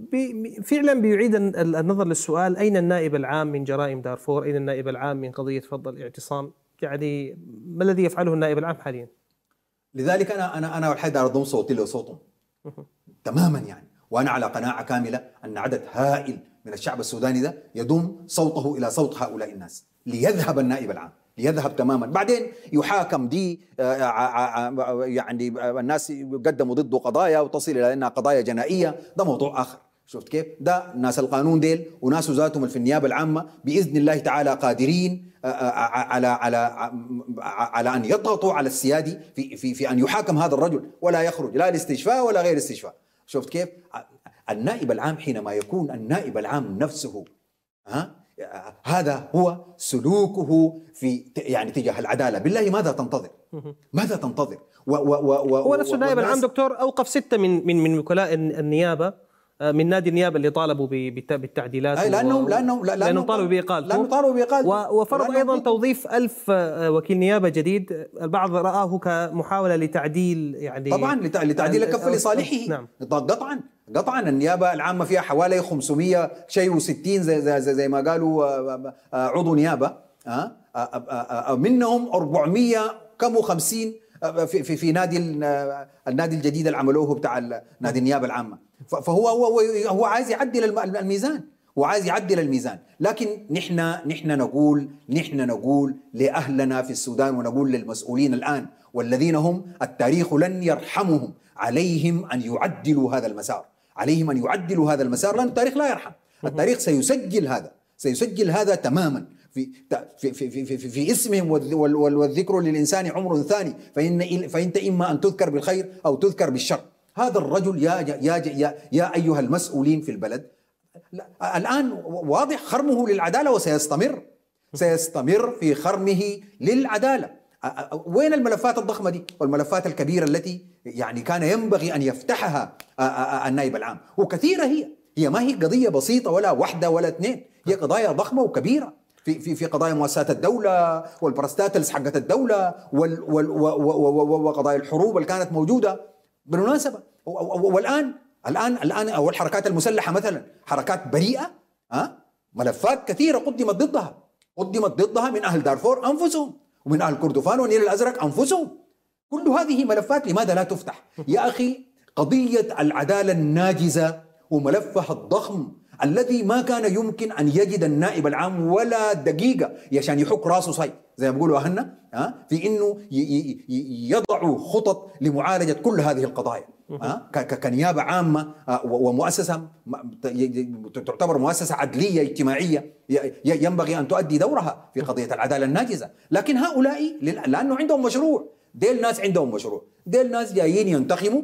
فعلا بيعيد النظر للسؤال: أين النائب العام من جرائم دارفور؟ أين النائب العام من قضية فض الاعتصام؟ يعني ما الذي يفعله النائب العام حاليا؟ لذلك أنا أنا أنا والحد أضم صوتي له صوتهم تماما يعني، وأنا على قناعة كاملة أن عدد هائل من الشعب السوداني ده يضم صوته إلى صوت هؤلاء الناس ليذهب النائب العام، ليذهب تماما. بعدين يحاكم دي يعني الناس يقدموا ضده قضايا وتصل إلى أنها قضايا جنائية، ده موضوع آخر. شفت كيف؟ ده ناس القانون ديل وناس ذاتهم في النيابة العامة بإذن الله تعالى قادرين على على على أن يضغطوا على السيادي في في في أن يحاكم هذا الرجل ولا يخرج لا الاستشفاء ولا غير استشفاء. شفت كيف؟ النائب العام حينما يكون النائب العام نفسه ها هذا هو سلوكه في يعني تجاه العدالة، بالله ماذا تنتظر؟ ماذا تنتظر؟ و و و هو نفسه النائب العام دكتور أوقف ستة من من من وكلاء النيابة من نادي النيابة اللي طالبوا بالتعديلات، لأنهم لأنهم لأنهم طالبوا بإقالته، لأنهم طالبوا بإقالته، وفرض أيضا توظيف ألف وكيل نيابة جديد. البعض رآه كمحاولة لتعديل يعني طبعا لتعديل كف لصالحه. نعم. قطعا قطعا النيابة العامة فيها حوالي خمسمئة شيء وستين زي, زي, زي, زي ما قالوا عضو نيابة، منهم أربعمئة كم وخمسين في في في نادي النادي الجديد اللي عملوه بتاع نادي النيابة العامة. فهو هو هو عايز يعدل الميزان، هو عايز يعدل الميزان. لكن نحن نحن نقول نحن نقول لأهلنا في السودان ونقول للمسؤولين الآن والذين هم التاريخ لن يرحمهم، عليهم أن يعدلوا هذا المسار، عليهم أن يعدلوا هذا المسار، لأن التاريخ لا يرحم. التاريخ سيسجل هذا سيسجل هذا تماما في في في في, في, في اسمهم، والذكر للإنسان عمر ثاني، فإن فإنت إما أن تذكر بالخير أو تذكر بالشر. هذا الرجل يا يا يا, يا أيها المسؤولين في البلد الآن واضح خرمه للعدالة، وسيستمر سيستمر في خرمه للعدالة. وين الملفات الضخمة دي والملفات الكبيرة التي يعني كان ينبغي أن يفتحها النائب العام؟ وكثيرة هي هي ما هي قضية بسيطة ولا واحدة ولا اثنين، هي قضايا ضخمة وكبيرة في في في قضايا مؤسسات الدولة والبرستاتلز حقت الدولة وقضايا الحروب اللي كانت موجودة بالمناسبة. والآن الآن الآن أو الحركات المسلحة مثلا حركات بريئة، ها ملفات كثيرة قدمت ضدها، قدمت ضدها من أهل دارفور أنفسهم ومن أهل كردفان والنيل الأزرق أنفسهم. كل هذه ملفات لماذا لا تفتح؟ يا أخي قضية العدالة الناجزة وملفها الضخم الذي ما كان يمكن أن يجد النائب العام ولا دقيقة عشان يحك راسه صي زي ما بيقولوا أهلنا، ها في إنه يضعوا خطط لمعالجة كل هذه القضايا، ها كنيابة عامة ومؤسسة تعتبر مؤسسة عدلية اجتماعية ينبغي أن تؤدي دورها في قضية العدالة الناجزة. لكن هؤلاء لأنه عندهم مشروع، ديل ناس عندهم مشروع، ديل ناس جايين ينتخموا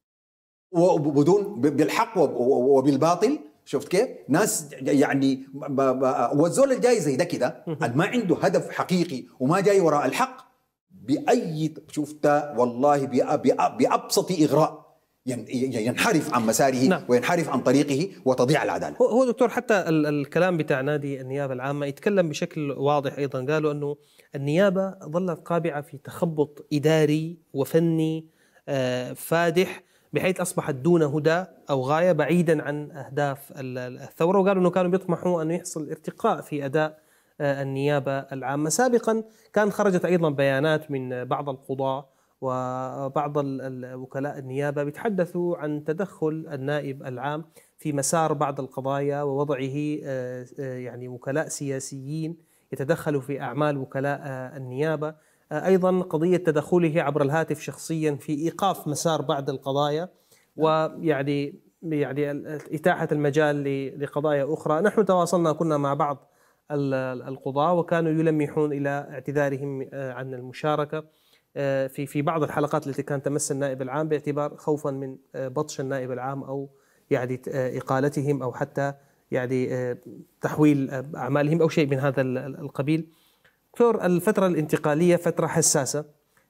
وبدون بالحق وبالباطل. شفت كيف؟ ناس يعني والزول الجاي زي ده كده ما عنده هدف حقيقي وما جاي وراء الحق بأي شفت والله بأبسط إغراء ينحرف عن مساره. نعم. وينحرف عن طريقه وتضيع العدالة. هو دكتور حتى الكلام بتاع نادي النيابة العامة يتكلم بشكل واضح أيضا، قالوا أنه النيابة ظلت قابعة في تخبط إداري وفني فادح بحيث أصبحت دون هدى أو غاية بعيدا عن أهداف الثورة، وقالوا أنه كانوا بيطمحوا أن يحصل ارتقاء في أداء النيابة العامة. سابقا كان خرجت أيضا بيانات من بعض القضاة وبعض وكلاء النيابة بيتحدثوا عن تدخل النائب العام في مسار بعض القضايا ووضعه يعني وكلاء سياسيين يتدخلوا في أعمال وكلاء النيابة. أيضا قضية تدخله عبر الهاتف شخصيا في إيقاف مسار بعض القضايا ويعني يعني إتاحة المجال لقضايا أخرى. نحن تواصلنا كنا مع بعض القضاة وكانوا يلمحون إلى اعتذارهم عن المشاركة في في بعض الحلقات التي كانت تمس النائب العام باعتبار خوفا من بطش النائب العام أو يعني إقالتهم أو حتى يعني تحويل أعمالهم أو شيء من هذا القبيل. دكتور، الفترة الانتقالية فترة حساسة،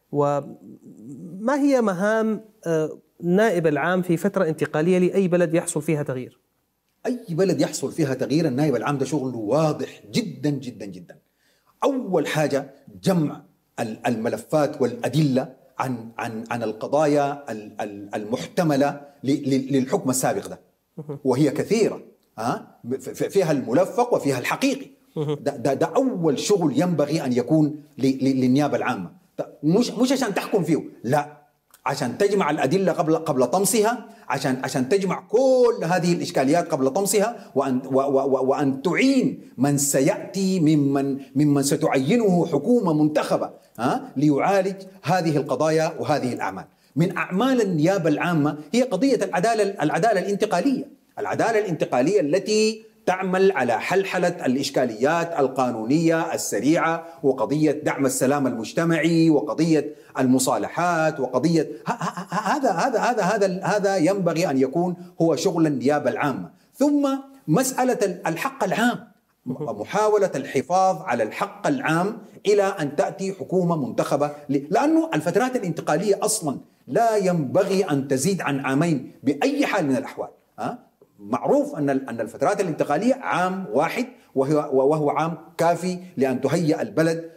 وما هي مهام النائب العام في فترة انتقالية لأي بلد يحصل فيها تغيير؟ أي بلد يحصل فيها تغيير النائب العام ده شغله واضح جدا جدا جدا. أول حاجة جمع الملفات والأدلة عن عن عن القضايا المحتملة للحكم السابق ده، وهي كثيرة، ها فيها الملفق وفيها الحقيقي. ده, ده, ده أول شغل ينبغي أن يكون للنيابة العامة، مش مش عشان تحكم فيه، لا، عشان تجمع الأدلة قبل قبل طمسها، عشان عشان تجمع كل هذه الإشكاليات قبل طمسها، وأن و و وأن تعين من سيأتي ممن ممن ستعينه حكومة منتخبة، ها ليعالج هذه القضايا وهذه الأعمال. من أعمال النيابة العامة هي قضية العدالة العدالة الانتقالية، العدالة الانتقالية التي تعمل على حلحلة الإشكاليات القانونية السريعة، وقضية دعم السلام المجتمعي، وقضية المصالحات، وقضية هذا هذا هذا هذا هذا ينبغي أن يكون هو شغل النيابة العامة. ثم مسألة الحق العام، محاولة الحفاظ على الحق العام إلى أن تأتي حكومة منتخبة، لأنه الفترات الانتقالية أصلا لا ينبغي أن تزيد عن عامين بأي حال من الأحوال. ها معروف أن أن الفترات الانتقالية عام واحد، وهو وهو عام كافي لأن تهيئ البلد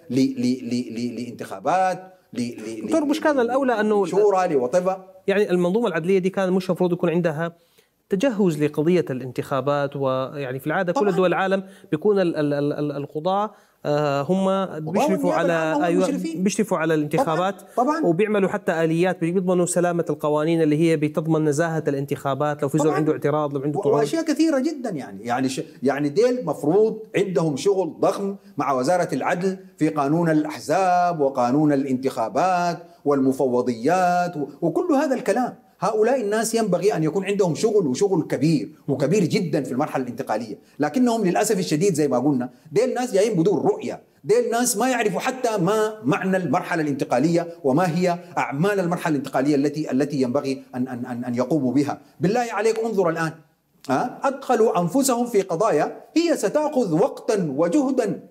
لانتخابات، دكتور مش كان الأولى أنه شورى لوطفة؟ يعني المنظومة العدلية دي كان مش المفروض يكون عندها تجهز لقضية الانتخابات؟ ويعني في العادة كل دول العالم بيكون القضاة هم بيشرفوا على أيوة بيشرفوا على الانتخابات، طبعاً. طبعاً. وبيعملوا حتى آليات بيضمنوا سلامة القوانين اللي هي بتضمن نزاهة الانتخابات لو في زول عنده اعتراض، لو عنده طعون، وأشياء كثيرة جدا. يعني يعني ش... يعني ديل مفروض عندهم شغل ضخم مع وزارة العدل في قانون الأحزاب وقانون الانتخابات والمفوضيات و... وكل هذا الكلام. هؤلاء الناس ينبغي أن يكون عندهم شغل وشغل كبير وكبير جدا في المرحلة الانتقالية، لكنهم للأسف الشديد زي ما قلنا ديل ناس جايين بدون رؤية، ديل ناس ما يعرفوا حتى ما معنى المرحلة الانتقالية وما هي أعمال المرحلة الانتقالية التي التي ينبغي أن أن أن يقوموا بها. بالله عليك انظر الآن، أدخلوا أنفسهم في قضايا هي ستأخذ وقتا وجهدا،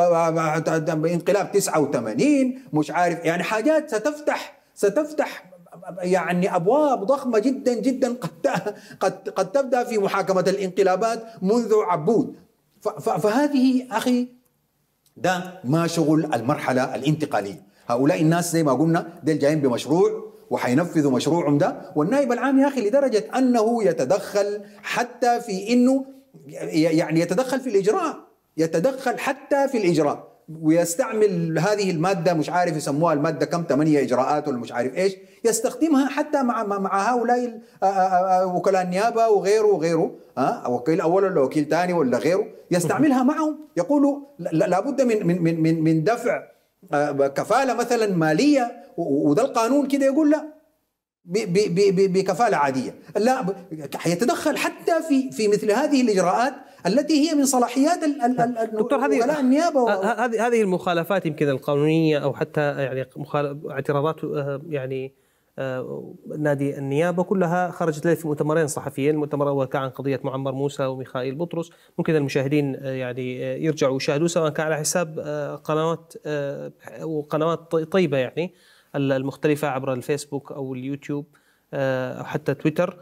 انقلاب تسعة وثمانين مش عارف، يعني حاجات ستفتح ستفتح يعني أبواب ضخمة جدا جدا قد قد قد تبدأ في محاكمة الانقلابات منذ عبود. فهذه أخي ده ما شغل المرحلة الانتقالية. هؤلاء الناس زي ما قلنا ديل جايين بمشروع وحينفذوا مشروعهم ده، والنائب العام يا أخي لدرجة أنه يتدخل حتى في إنه يعني يتدخل في الإجراء، يتدخل حتى في الإجراء، ويستعمل هذه المادة مش عارف يسموها المادة كم ثمانية إجراءات ولا مش عارف إيش، يستخدمها حتى مع مع هؤلاء وكلاء النيابة وغيره وغيره، ها وكيل أول ولا وكيل ثاني ولا غيره، يستعملها معهم. يقولوا لابد من من من من دفع كفالة مثلا مالية، وده القانون كده يقول لا بكفالة عادية، لا يتدخل حتى في في مثل هذه الإجراءات التي هي من صلاحيات دكتور. هذه النيابة. هذه هذه المخالفات يمكن القانونية أو حتى يعني اعتراضات يعني نادي النيابة كلها خرجت لي في مؤتمرين صحفيين. المؤتمر الأول كان عن قضية معمر موسى وميخائيل بطرس، ممكن المشاهدين يعني يرجعوا يشاهدوا سواء كان على حساب قنوات وقنوات طيبة يعني المختلفة عبر الفيسبوك أو اليوتيوب أو حتى تويتر.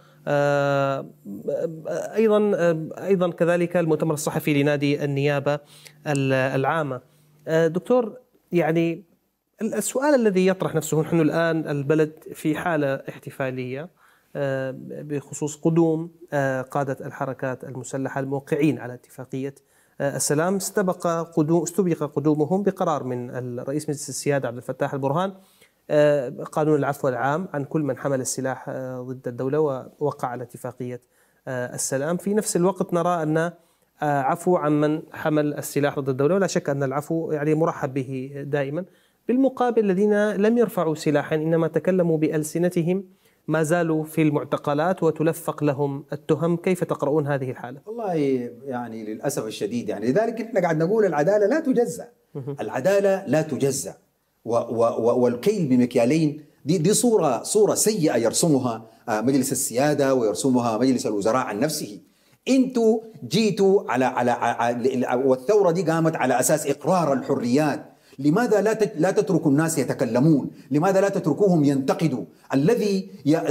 أيضا أيضا كذلك المؤتمر الصحفي لنادي النيابة العامة. دكتور، يعني السؤال الذي يطرح نفسه، نحن الآن البلد في حالة احتفالية بخصوص قدوم قادة الحركات المسلحة الموقعين على اتفاقية السلام. استبق قدوم استبق قدومهم بقرار من الرئيس مجلس السيادة عبد الفتاح البرهان، قانون العفو العام عن كل من حمل السلاح ضد الدولة ووقع على اتفاقية السلام. في نفس الوقت نرى أن عفو عن من حمل السلاح ضد الدولة، ولا شك أن العفو يعني مرحب به دائما. بالمقابل الذين لم يرفعوا سلاحا إنما تكلموا بألسنتهم ما زالوا في المعتقلات وتلفق لهم التهم. كيف تقرؤون هذه الحالة؟ والله يعني للأسف الشديد، يعني لذلك احنا قاعد نقول العدالة لا تجزأ، العدالة لا تجزأ، والكيل بمكيالين دي دي صورة صورة سيئة يرسمها مجلس السيادة ويرسمها مجلس الوزراء عن نفسه. انتوا جيتوا على على والثورة دي قامت على أساس إقرار الحريات. لماذا لا لا تتركوا الناس يتكلمون؟ لماذا لا تتركوهم ينتقدوا؟ الذي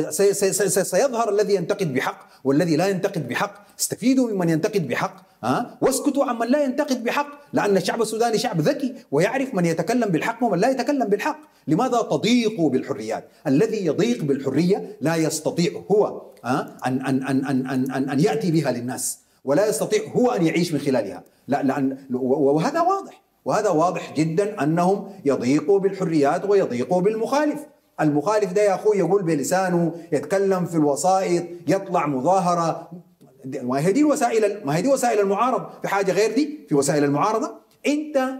سيظهر الذي ينتقد بحق والذي لا ينتقد بحق. استفيدوا ممن ينتقد بحق، ها، واسكتوا عن من لا ينتقد بحق، لأن الشعب السوداني شعب ذكي ويعرف من يتكلم بالحق ومن لا يتكلم بالحق. لماذا تضيقوا بالحريات؟ الذي يضيق بالحرية لا يستطيع هو ها أن أن أن أن أن أن يأتي بها للناس، ولا يستطيع هو أن يعيش من خلالها. لا لأن وهذا واضح، وهذا واضح جدا أنهم يضيقوا بالحريات ويضيقوا بالمخالف. المخالف ده يا أخوي يقول بلسانه، يتكلم في الوسائط، يطلع مظاهرة، ما هي دي الوسائل، ما هي دي وسائل المعارضة. في حاجة غير دي في وسائل المعارضة؟ أنت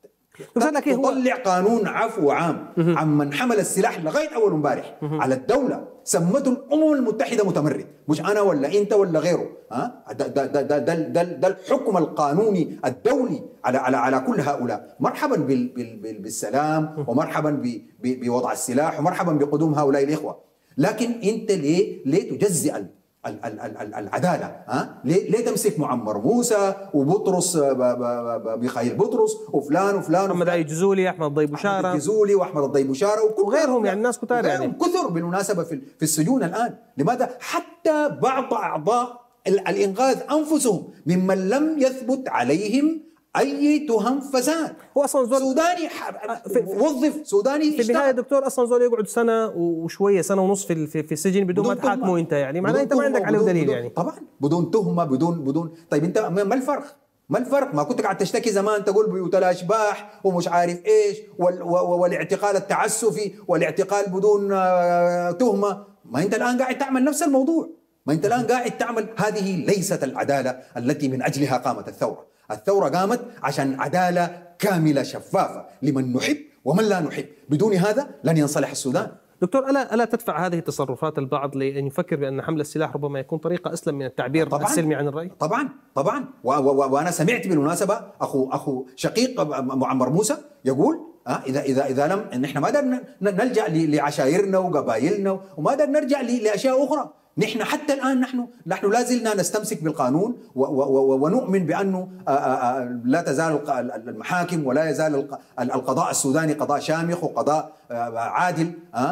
تطلع قانون عفو عام عن من حمل السلاح لغاية أول امبارح على الدولة، سمته الأمم المتحدة متمرد، مش أنا ولا أنت ولا غيره، ها؟ ده ده ده ده ده ده الحكم القانوني الدولي على على على كل هؤلاء. مرحبا بال بال بالسلام، ومرحبا بوضع السلاح، ومرحبا بقدوم هؤلاء الإخوة. لكن أنت ليه ليه تجزئ العدالة؟ ها؟ ليه ليه تمسك معمر موسى وبطرس ميخائيل بطرس وفلان وفلان محمد علي الجزولي، احمد الضيبوشارة، احمد الجزولي واحمد الضيبوشارة وغيرهم، يعني الناس كثار، يعني كثر بالمناسبة في في السجون الآن. لماذا؟ حتى بعض أعضاء الإنقاذ أنفسهم ممن لم يثبت عليهم أي تهم فساد. هو أصلا زول سوداني وظف سوداني في النهاية دكتور، أصلا زول يقعد سنة وشوية، سنة ونص في في السجن بدون ما تحاكمه أنت، يعني معناه أنت ما عندك عليه دليل. يعني طبعا بدون تهمة، بدون بدون طيب أنت ما الفرق؟ ما الفرق؟ ما كنت قاعد تشتكي زمان تقول بيوت الأشباح ومش عارف إيش والاعتقال التعسفي والاعتقال بدون تهمة. ما أنت الآن قاعد تعمل نفس الموضوع، ما أنت الآن قاعد تعمل. هذه ليست العدالة التي من أجلها قامت الثورة. الثورة قامت عشان عدالة كاملة شفافة لمن نحب ومن لا نحب. بدون هذا لن ينصلح السودان. دكتور، ألا ألا تدفع هذه التصرفات البعض لأن يفكر بأن حمل السلاح ربما يكون طريقة أسلم من التعبير طبعاً السلمي عن الرأي؟ طبعا طبعا وأنا سمعت بالمناسبة أخو أخو شقيق معمر موسى يقول ها إذا إذا إذا لم نحن ما قدرنا نلجأ لعشائرنا وقبائلنا وما قدرنا نرجع لأشياء أخرى، نحن حتى الآن نحن نحن لا زلنا نستمسك بالقانون ونؤمن بأنه لا تزال المحاكم ولا يزال القضاء السوداني قضاء شامخ وقضاء عادل.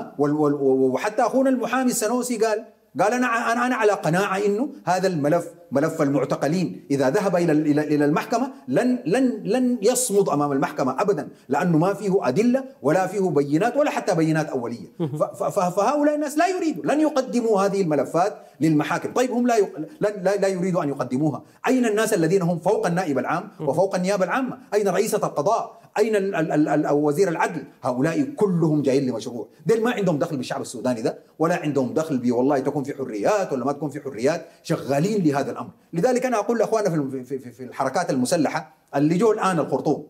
وحتى أخونا المحامي السنوسي قال قال أنا أنا أنا على قناعة إنه هذا الملف ملف المعتقلين إذا ذهب إلى إلى إلى المحكمة لن لن لن يصمد أمام المحكمة أبدا، لأنه ما فيه أدلة ولا فيه بينات ولا حتى بينات أولية. فهؤلاء الناس لا يريدوا لن يقدموا هذه الملفات للمحاكم. طيب هم لا لا لا يريدوا أن يقدموها. أين الناس الذين هم فوق النائب العام وفوق النيابة العامة؟ أين رئيسة القضاء؟ أين ال ال ال وزير العدل؟ هؤلاء كلهم جايين لمشروع، ديل ما عندهم دخل بالشعب السوداني ده، ولا عندهم دخل ب والله تكون في حريات ولا ما تكون في حريات، شغالين لهذا الأمر. لذلك أنا أقول لأخواننا في, في, في الحركات المسلحة اللي جو الآن الخرطوم،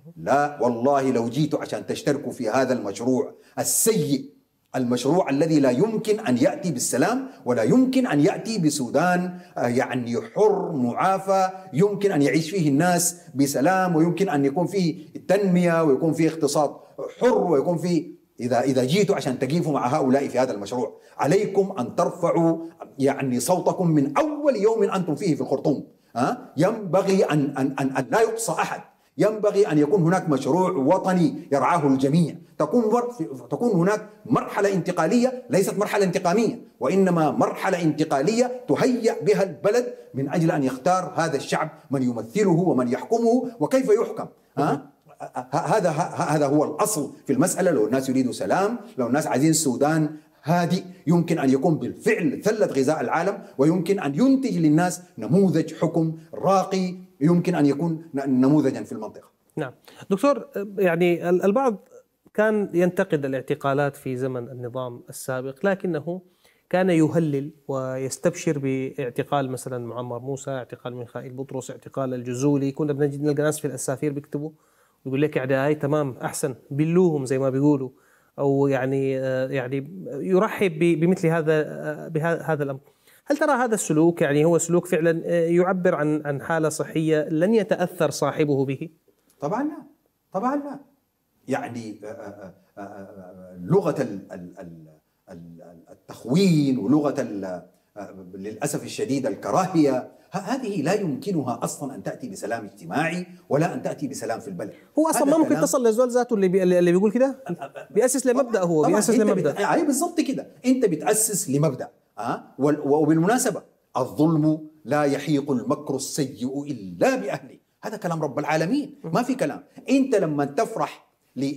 لا والله لو جيتوا عشان تشتركوا في هذا المشروع السيء، المشروع الذي لا يمكن أن يأتي بالسلام ولا يمكن أن يأتي بسودان يعني حر معافى يمكن أن يعيش فيه الناس بسلام، ويمكن أن يكون فيه تنمية ويكون فيه اقتصاد حر ويكون فيه. إذا إذا جيتوا عشان تقيفوا مع هؤلاء في هذا المشروع، عليكم أن ترفعوا يعني صوتكم من أول يوم أنتم فيه في الخرطوم. ها ينبغي أن أن أن, أن لا يقصى أحد، ينبغي أن يكون هناك مشروع وطني يرعاه الجميع، تكون تكون هناك مرحلة انتقالية ليست مرحلة انتقامية، وإنما مرحلة انتقالية تهيأ بها البلد من أجل أن يختار هذا الشعب من يمثله ومن يحكمه وكيف يحكم. ها هذا هذا هو الأصل في المسألة. لو الناس يريدوا سلام، لو الناس عايزين السودان هادئ، يمكن أن يكون بالفعل ثلث غذاء العالم، ويمكن أن ينتج للناس نموذج حكم راقي يمكن أن يكون نموذجا في المنطقة. نعم دكتور، يعني البعض كان ينتقد الاعتقالات في زمن النظام السابق، لكنه كان يهلل ويستبشر باعتقال مثلا معمر موسى، اعتقال ميخائيل بطرس، اعتقال الجزولي. كنا بنجد نلقى ناس في الأسافير بيكتبوا يقول لك اعدائي تمام أحسن بلوهم زي ما بيقولوا، أو يعني يعني يرحب بمثل هذا بهذا الأمر. هل ترى هذا السلوك يعني هو سلوك فعلا يعبر عن عن حالة صحية لن يتأثر صاحبه به؟ طبعا لا، طبعا لا. يعني لغة التخوين ولغة للأسف الشديد الكراهية، هذه لا يمكنها أصلا أن تأتي بسلام اجتماعي ولا أن تأتي بسلام في البلد. هو أصلا ما ممكن تصل لزول ذاته اللي, بي اللي بيقول كده بيأسس لمبدأ، هو بيأسس لمبدأ. أي بالضبط كده، أنت بتأسس لمبدأ. أه؟ وبالمناسبة الظلم لا يحيق المكر السيء إلا بأهله، هذا كلام رب العالمين، ما في كلام. أنت لما تفرح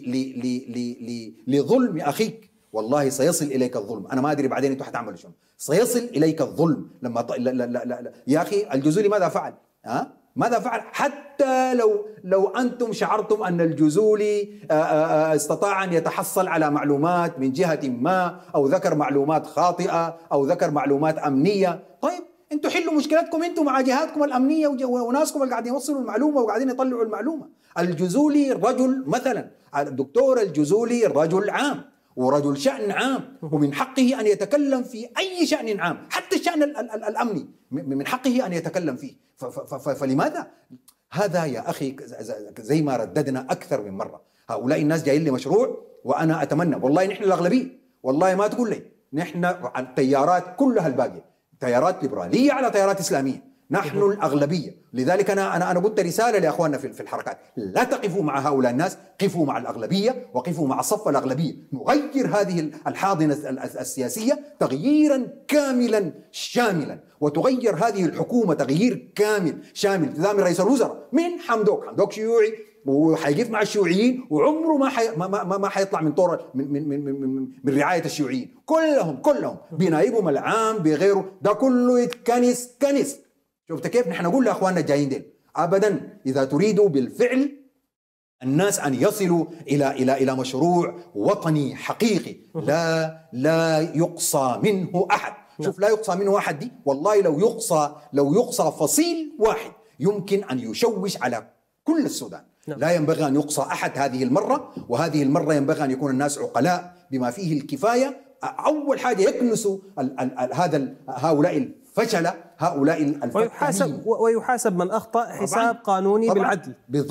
لظلم أخيك والله سيصل إليك الظلم. أنا ما أدري بعدين أنتوا حتعملوا شنو، سيصل إليك الظلم. لما ط... لا لا لا لا. يا أخي الجزولي ماذا فعل؟ ها؟ ماذا فعل؟ حتى لو لو أنتم شعرتم أن الجزولي استطاع أن يتحصل على معلومات من جهة ما، أو ذكر معلومات خاطئة أو ذكر معلومات أمنية، طيب أنتوا حلوا مشكلتكم أنتم مع جهاتكم الأمنية وناسكم اللي قاعدين يوصلوا المعلومة وقاعدين يطلعوا المعلومة. الجزولي رجل مثلا، الدكتور الجزولي رجل عام ورجل شأن عام، ومن حقه أن يتكلم في أي شأن عام، حتى الشأن الأمني من حقه أن يتكلم فيه. فلماذا؟ هذا يا أخي زي ما رددنا أكثر من مرة، هؤلاء الناس جايين لمشروع، وأنا أتمنى والله نحن الأغلبية، والله ما تقول لي نحن التيارات كلها الباقية، تيارات ليبرالية على تيارات إسلامية، نحن الأغلبية. لذلك أنا أنا أنا قلت رسالة لأخواننا في الحركات، لا تقفوا مع هؤلاء الناس، قفوا مع الأغلبية وقفوا مع صف الأغلبية، نغير هذه الحاضنة السياسية تغييرا كاملا شاملا، وتغير هذه الحكومة تغيير كامل شامل. تدامي رئيس الوزراء من حمدوك، حمدوك شيوعي وحيقف مع الشيوعيين، وعمره ما حي ما ما ما حيطلع من طور من من من من, من رعاية الشيوعيين، كلهم كلهم بنائبهم العام بغيره، ده كله يتكنس كنس. شفت كيف؟ نحن نقول لاخواننا الجايين ديل ابدا، اذا تريدوا بالفعل الناس ان يصلوا الى الى الى مشروع وطني حقيقي لا لا يقصى منه احد. شوف، لا يقصى منه احد دي والله لو يقصى لو يقصى فصيل واحد يمكن ان يشوش على كل السودان. لا ينبغي ان يقصى احد هذه المره، وهذه المره ينبغي ان يكون الناس عقلاء بما فيه الكفايه. اول حاجه يكنسوا ال ال ال هذا هؤلاء الفشله، هؤلاء الفتانين، ويحاسب ويحاسب من اخطا حساب قانوني طبعاً. بالعدل. بالضبط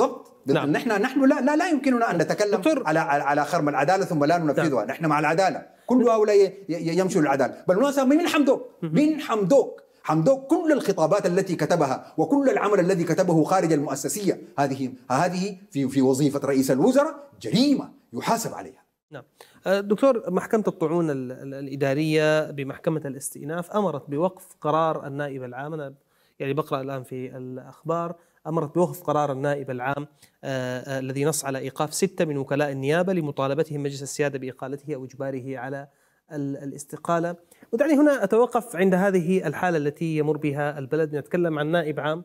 نعم. نحن نحن لا لا, لا يمكننا ان نتكلم دكتور. على على خرم العداله ثم لا ننفذها. نعم. نحن مع العداله، كل هؤلاء يمشوا للعداله. بالمناسبه من حمدوك من حمدوك حمدوك كل الخطابات التي كتبها وكل العمل الذي كتبه خارج المؤسسيه هذه هذه في في وظيفه رئيس الوزراء جريمه يحاسب عليها. نعم. دكتور، محكمة الطعون الإدارية بمحكمة الاستئناف أمرت بوقف قرار النائب العام، أنا يعني بقرأ الآن في الأخبار، أمرت بوقف قرار النائب العام آه الذي نص على إيقاف ستة من وكلاء النيابة لمطالبتهم مجلس السيادة بإقالته أو إجباره على الاستقالة. ودعني هنا أتوقف عند هذه الحالة التي يمر بها البلد. نتكلم عن نائب عام،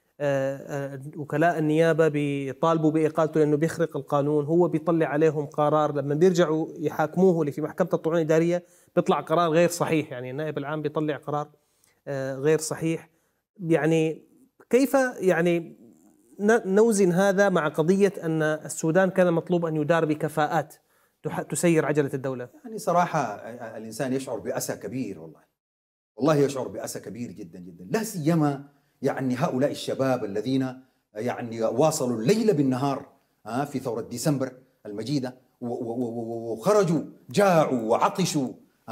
آه آه وكلاء النيابة بيطالبوا بإقالته لأنه بيخرق القانون، هو بيطلع عليهم قرار، لما بيرجعوا يحاكموه اللي في محكمة الطعون الإدارية بيطلع قرار غير صحيح، يعني النائب العام بيطلع قرار آه غير صحيح. يعني كيف يعني نوزن هذا مع قضية أن السودان كان مطلوب أن يدار بكفاءات تسير عجلة الدولة؟ يعني صراحة الإنسان يشعر بأسى كبير، والله والله يشعر بأسى كبير جدا جدا، لا سيما يعني هؤلاء الشباب الذين يعني واصلوا الليل بالنهار في ثورة ديسمبر المجيدة، وخرجوا جاعوا وعطشوا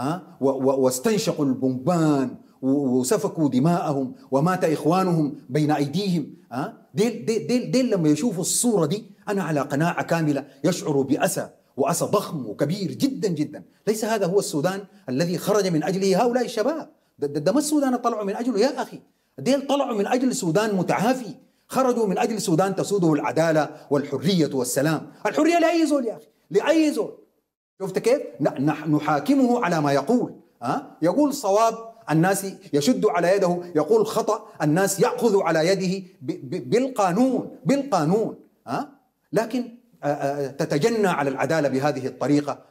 واستنشقوا البومبان وسفكوا دماءهم ومات إخوانهم بين أيديهم. ديل, ديل, ديل, ديل لما يشوفوا الصورة دي أنا على قناعة كاملة يشعروا بأسى، وأسى ضخم وكبير جدا جدا. ليس هذا هو السودان الذي خرج من أجله هؤلاء الشباب. ده, ده ما السودان طلعوا من أجله يا أخي، ديل طلعوا من أجل سودان متعافي، خرجوا من أجل سودان تسوده العدالة والحرية والسلام. الحرية لأي زول يا أخي، لأي زول. شفت كيف؟ نحاكمه على ما يقول. ها؟ يقول صواب الناس يشد على يده، يقول خطأ الناس يأخذ على يده بالقانون بالقانون. ها؟ لكن تتجنى على العدالة بهذه الطريقة.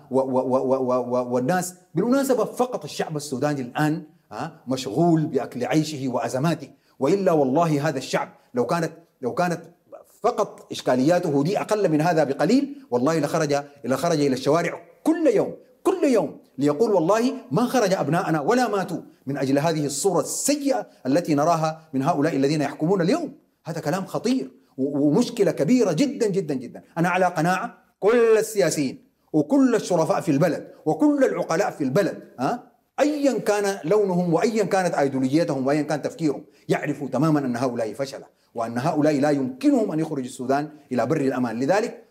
والناس بالمناسبة فقط الشعب السوداني الآن مشغول بأكل عيشه وأزماته، وإلا والله هذا الشعب لو كانت لو كانت فقط إشكالياته دي أقل من هذا بقليل، والله لخرج لخرج إلى الشوارع كل يوم كل يوم ليقول والله ما خرج أبناءنا ولا ماتوا من أجل هذه الصورة السيئة التي نراها من هؤلاء الذين يحكمون اليوم. هذا كلام خطير ومشكلة كبيرة جدا جدا جدا. أنا على قناعة كل السياسيين وكل الشرفاء في البلد وكل العقلاء في البلد ها أيا كان لونهم وأيا كانت أيديولوجيتهم وأيا كان تفكيرهم يعرفوا تماما أن هؤلاء فشلة، وأن هؤلاء لا يمكنهم أن يخرجوا السودان إلى بر الأمان. لذلك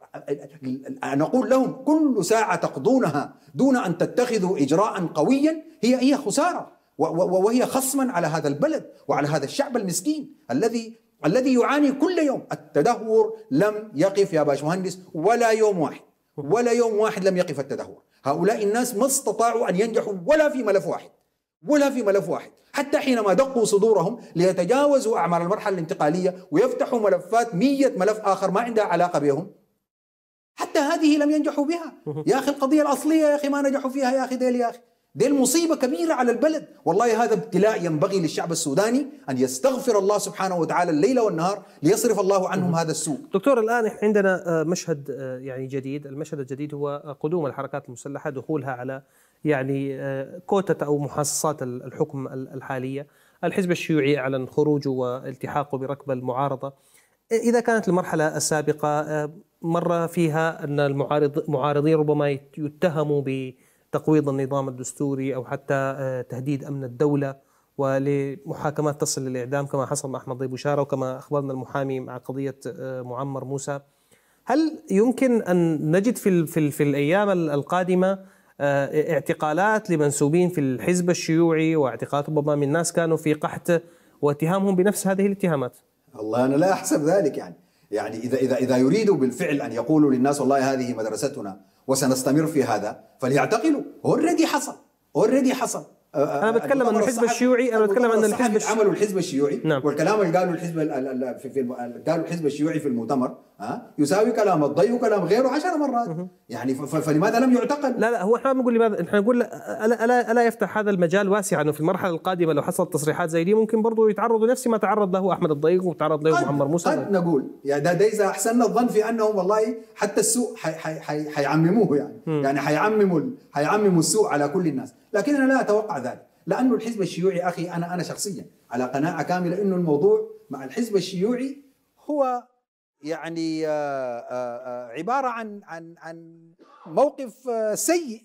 نقول لهم كل ساعة تقضونها دون أن تتخذوا إجراء قويا هي هي خسارة، وهي خصما على هذا البلد وعلى هذا الشعب المسكين الذي الذي يعاني كل يوم. التدهور لم يقف يا باشمهندس ولا يوم واحد، ولا يوم واحد لم يقف التدهور. هؤلاء الناس ما استطاعوا أن ينجحوا ولا في ملف واحد ولا في ملف واحد، حتى حينما دقوا صدورهم ليتجاوزوا أعمار المرحلة الانتقالية ويفتحوا ملفات مية ملف آخر ما عندها علاقة بهم، حتى هذه لم ينجحوا بها. يا أخي القضية الأصلية يا أخي ما نجحوا فيها يا أخي. ديل يا أخي ديل مصيبة كبيرة على البلد. والله هذا ابتلاء ينبغي للشعب السوداني أن يستغفر الله سبحانه وتعالى الليل والنهار ليصرف الله عنهم هذا السوء. دكتور، الآن عندنا مشهد يعني جديد. المشهد الجديد هو قدوم الحركات المسلحة، دخولها على يعني كوتة أو محاصصات الحكم الحالية. الحزب الشيوعي أعلن خروجه والتحاقه بركب المعارضة. إذا كانت المرحلة السابقة مر فيها أن المعارضين ربما يتهموا بتقويض النظام الدستوري أو حتى تهديد أمن الدولة ولمحاكمات تصل للإعدام كما حصل مع أحمد ضيب وشارة وكما أخبرنا المحامي مع قضية معمر موسى، هل يمكن أن نجد في, في, في الأيام القادمة اعتقالات لمنسوبين في الحزب الشيوعي واعتقالات ربما من ناس كانوا في قحط واتهامهم بنفس هذه الاتهامات؟ والله أنا لا أحسب ذلك. يعني يعني إذا إذا إذا يريدوا بالفعل أن يقولوا للناس والله هذه مدرستنا وسنستمر في هذا فليعتقلوا. اوريدي حصل اوريدي حصل. أنا بتكلم عن الحزب الشيوعي، أنا بتكلم عن الحزب الشيوعي عملوا الحزب الشيوعي. نعم. والكلام اللي قالوا الحزب في في قالوا الحزب الشيوعي في المؤتمر ها يساوي كلام الضي وكلام غيره عشر مرات. يعني فلماذا لم يعتقل؟ لا لا هو احنا بنقول لماذا، احنا نقول الا الا الا يفتح هذا المجال واسعا انه في المرحله القادمه لو حصلت تصريحات زي دي ممكن برضه يتعرضوا نفس ما تعرض له احمد الضيق وتعرض له معمر موسى. قد نقول يعني ده, ده اذا احسننا الظن في انهم والله حتى السوء حيعمموه يعني م. يعني حيعمموا حيعمموا السوء على كل الناس، لكن انا لا اتوقع ذلك. لأنه الحزب الشيوعي أخي أنا أنا شخصيا على قناعة كاملة إنه الموضوع مع الحزب الشيوعي هو يعني عبارة عن عن عن موقف سيء.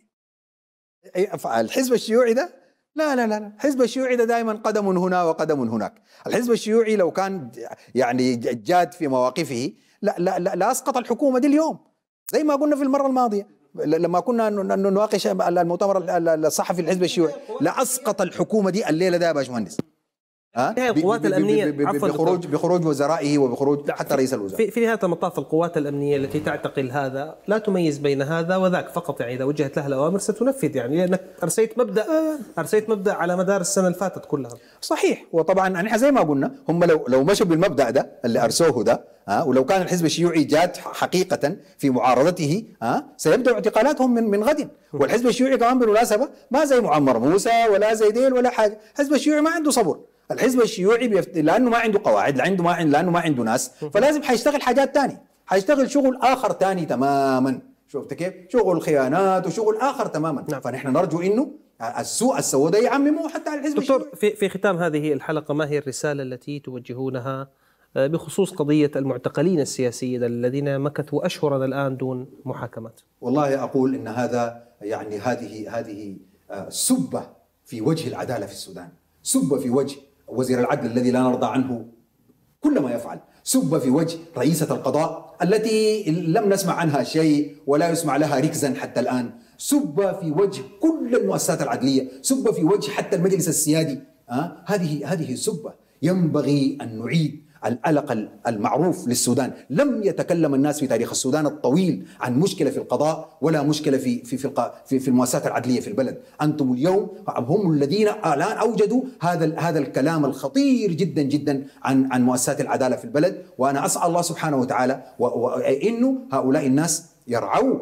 الحزب الشيوعي ده لا لا لا الحزب الشيوعي ده دائما قدم هنا وقدم هناك. الحزب الشيوعي لو كان يعني جاد في مواقفه لا لا لا, لا أسقط الحكومة دي اليوم، زي ما قلنا في المرة الماضية لما كنا نناقش المؤتمر الصحفي للحزب الشيوعي، لا أسقط الحكومة دي الليلة ده يا باشمهندس. ها القوات الامنيه بخروج بخروج وزرائه وبخروج حتى رئيس الوزراء. في, في نهايه المطاف القوات الامنيه التي تعتقل هذا لا تميز بين هذا وذاك فقط، يعني اذا وجهت لها الاوامر ستنفذ، يعني لانك ارسيت مبدا ارسيت مبدا على مدار السنه اللي فاتت كلها. صحيح، وطبعا نحن زي ما قلنا هم لو لو مشوا بالمبدا ده اللي ارسوه ده ها، ولو كان الحزب الشيوعي جاد حقيقه في معارضته ها سيبدأ اعتقالاتهم من من غد. والحزب الشيوعي كمان بالمناسبه ما زي معمر موسى ولا زي ديل ولا حاجه، الحزب الشيوعي ما عنده صبر. الحزب الشيوعي بيفت... لانه ما عنده قواعد، لانه ما عنده لانه ما عنده ناس، فلازم حيشتغل حاجات ثانيه، حيشتغل شغل اخر ثاني تماما. شفت كيف؟ شغل خيانات وشغل اخر تماما. نعم. فنحن نرجو انه السوء السوء ده يعممه حتى على الحزب دكتور الشيوعي. في في ختام هذه الحلقه، ما هي الرساله التي توجهونها بخصوص قضيه المعتقلين السياسيين الذين مكثوا اشهرا الان دون محاكمات؟ والله اقول ان هذا يعني هذه هذه سبه في وجه العداله في السودان، سبه في وجه وزير العدل الذي لا نرضى عنه كل ما يفعل، سب في وجه رئيسة القضاء التي لم نسمع عنها شيء ولا يسمع لها ركزا حتى الآن، سب في وجه كل المؤسسات العدلية، سب في وجه حتى المجلس السيادي. أه؟ هذه هذه سبة. ينبغي أن نعيد الألق المعروف للسودان. لم يتكلم الناس في تاريخ السودان الطويل عن مشكلة في القضاء ولا مشكلة في في في في, في المؤسسات العدلية في البلد. أنتم اليوم هم الذين الآن أوجدوا هذا هذا الكلام الخطير جدا جدا عن عن مؤسسات العدالة في البلد. وأنا أسأل الله سبحانه وتعالى وإنه هؤلاء الناس يرعوا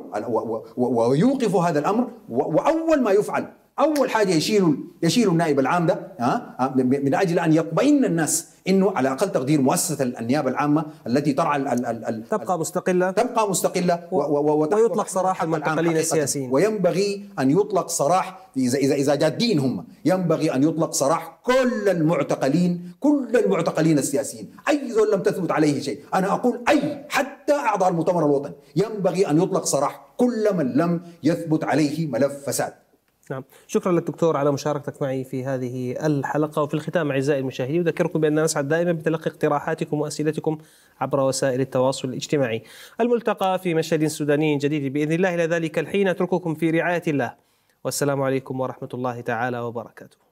ويوقفوا هذا الأمر. وأول ما يفعل أول حاجة يشيلوا يشيلوا النائب العام ده ها من أجل أن يطمئن الناس إنه على أقل تقدير مؤسسة النيابة العامة التي ترعى ال ال ال تبقى مستقلة تبقى مستقلة و و ويطلق سراح المعتقلين السياسيين. وينبغي أن يطلق سراح إذا إذا إذا جادين هم، ينبغي أن يطلق سراح كل المعتقلين كل المعتقلين السياسيين. أي زول لم تثبت عليه شيء، أنا أقول أي حتى أعضاء المؤتمر الوطني ينبغي أن يطلق سراح كل من لم يثبت عليه ملف فساد. نعم، شكرا لك دكتور على مشاركتك معي في هذه الحلقة. وفي الختام أعزائي المشاهدين أذكركم بأننا نسعد دائما بتلقي اقتراحاتكم وأسئلتكم عبر وسائل التواصل الاجتماعي. الملتقى في مشهد سوداني جديد بإذن الله. إلى ذلك الحين أترككم في رعاية الله، والسلام عليكم ورحمة الله تعالى وبركاته.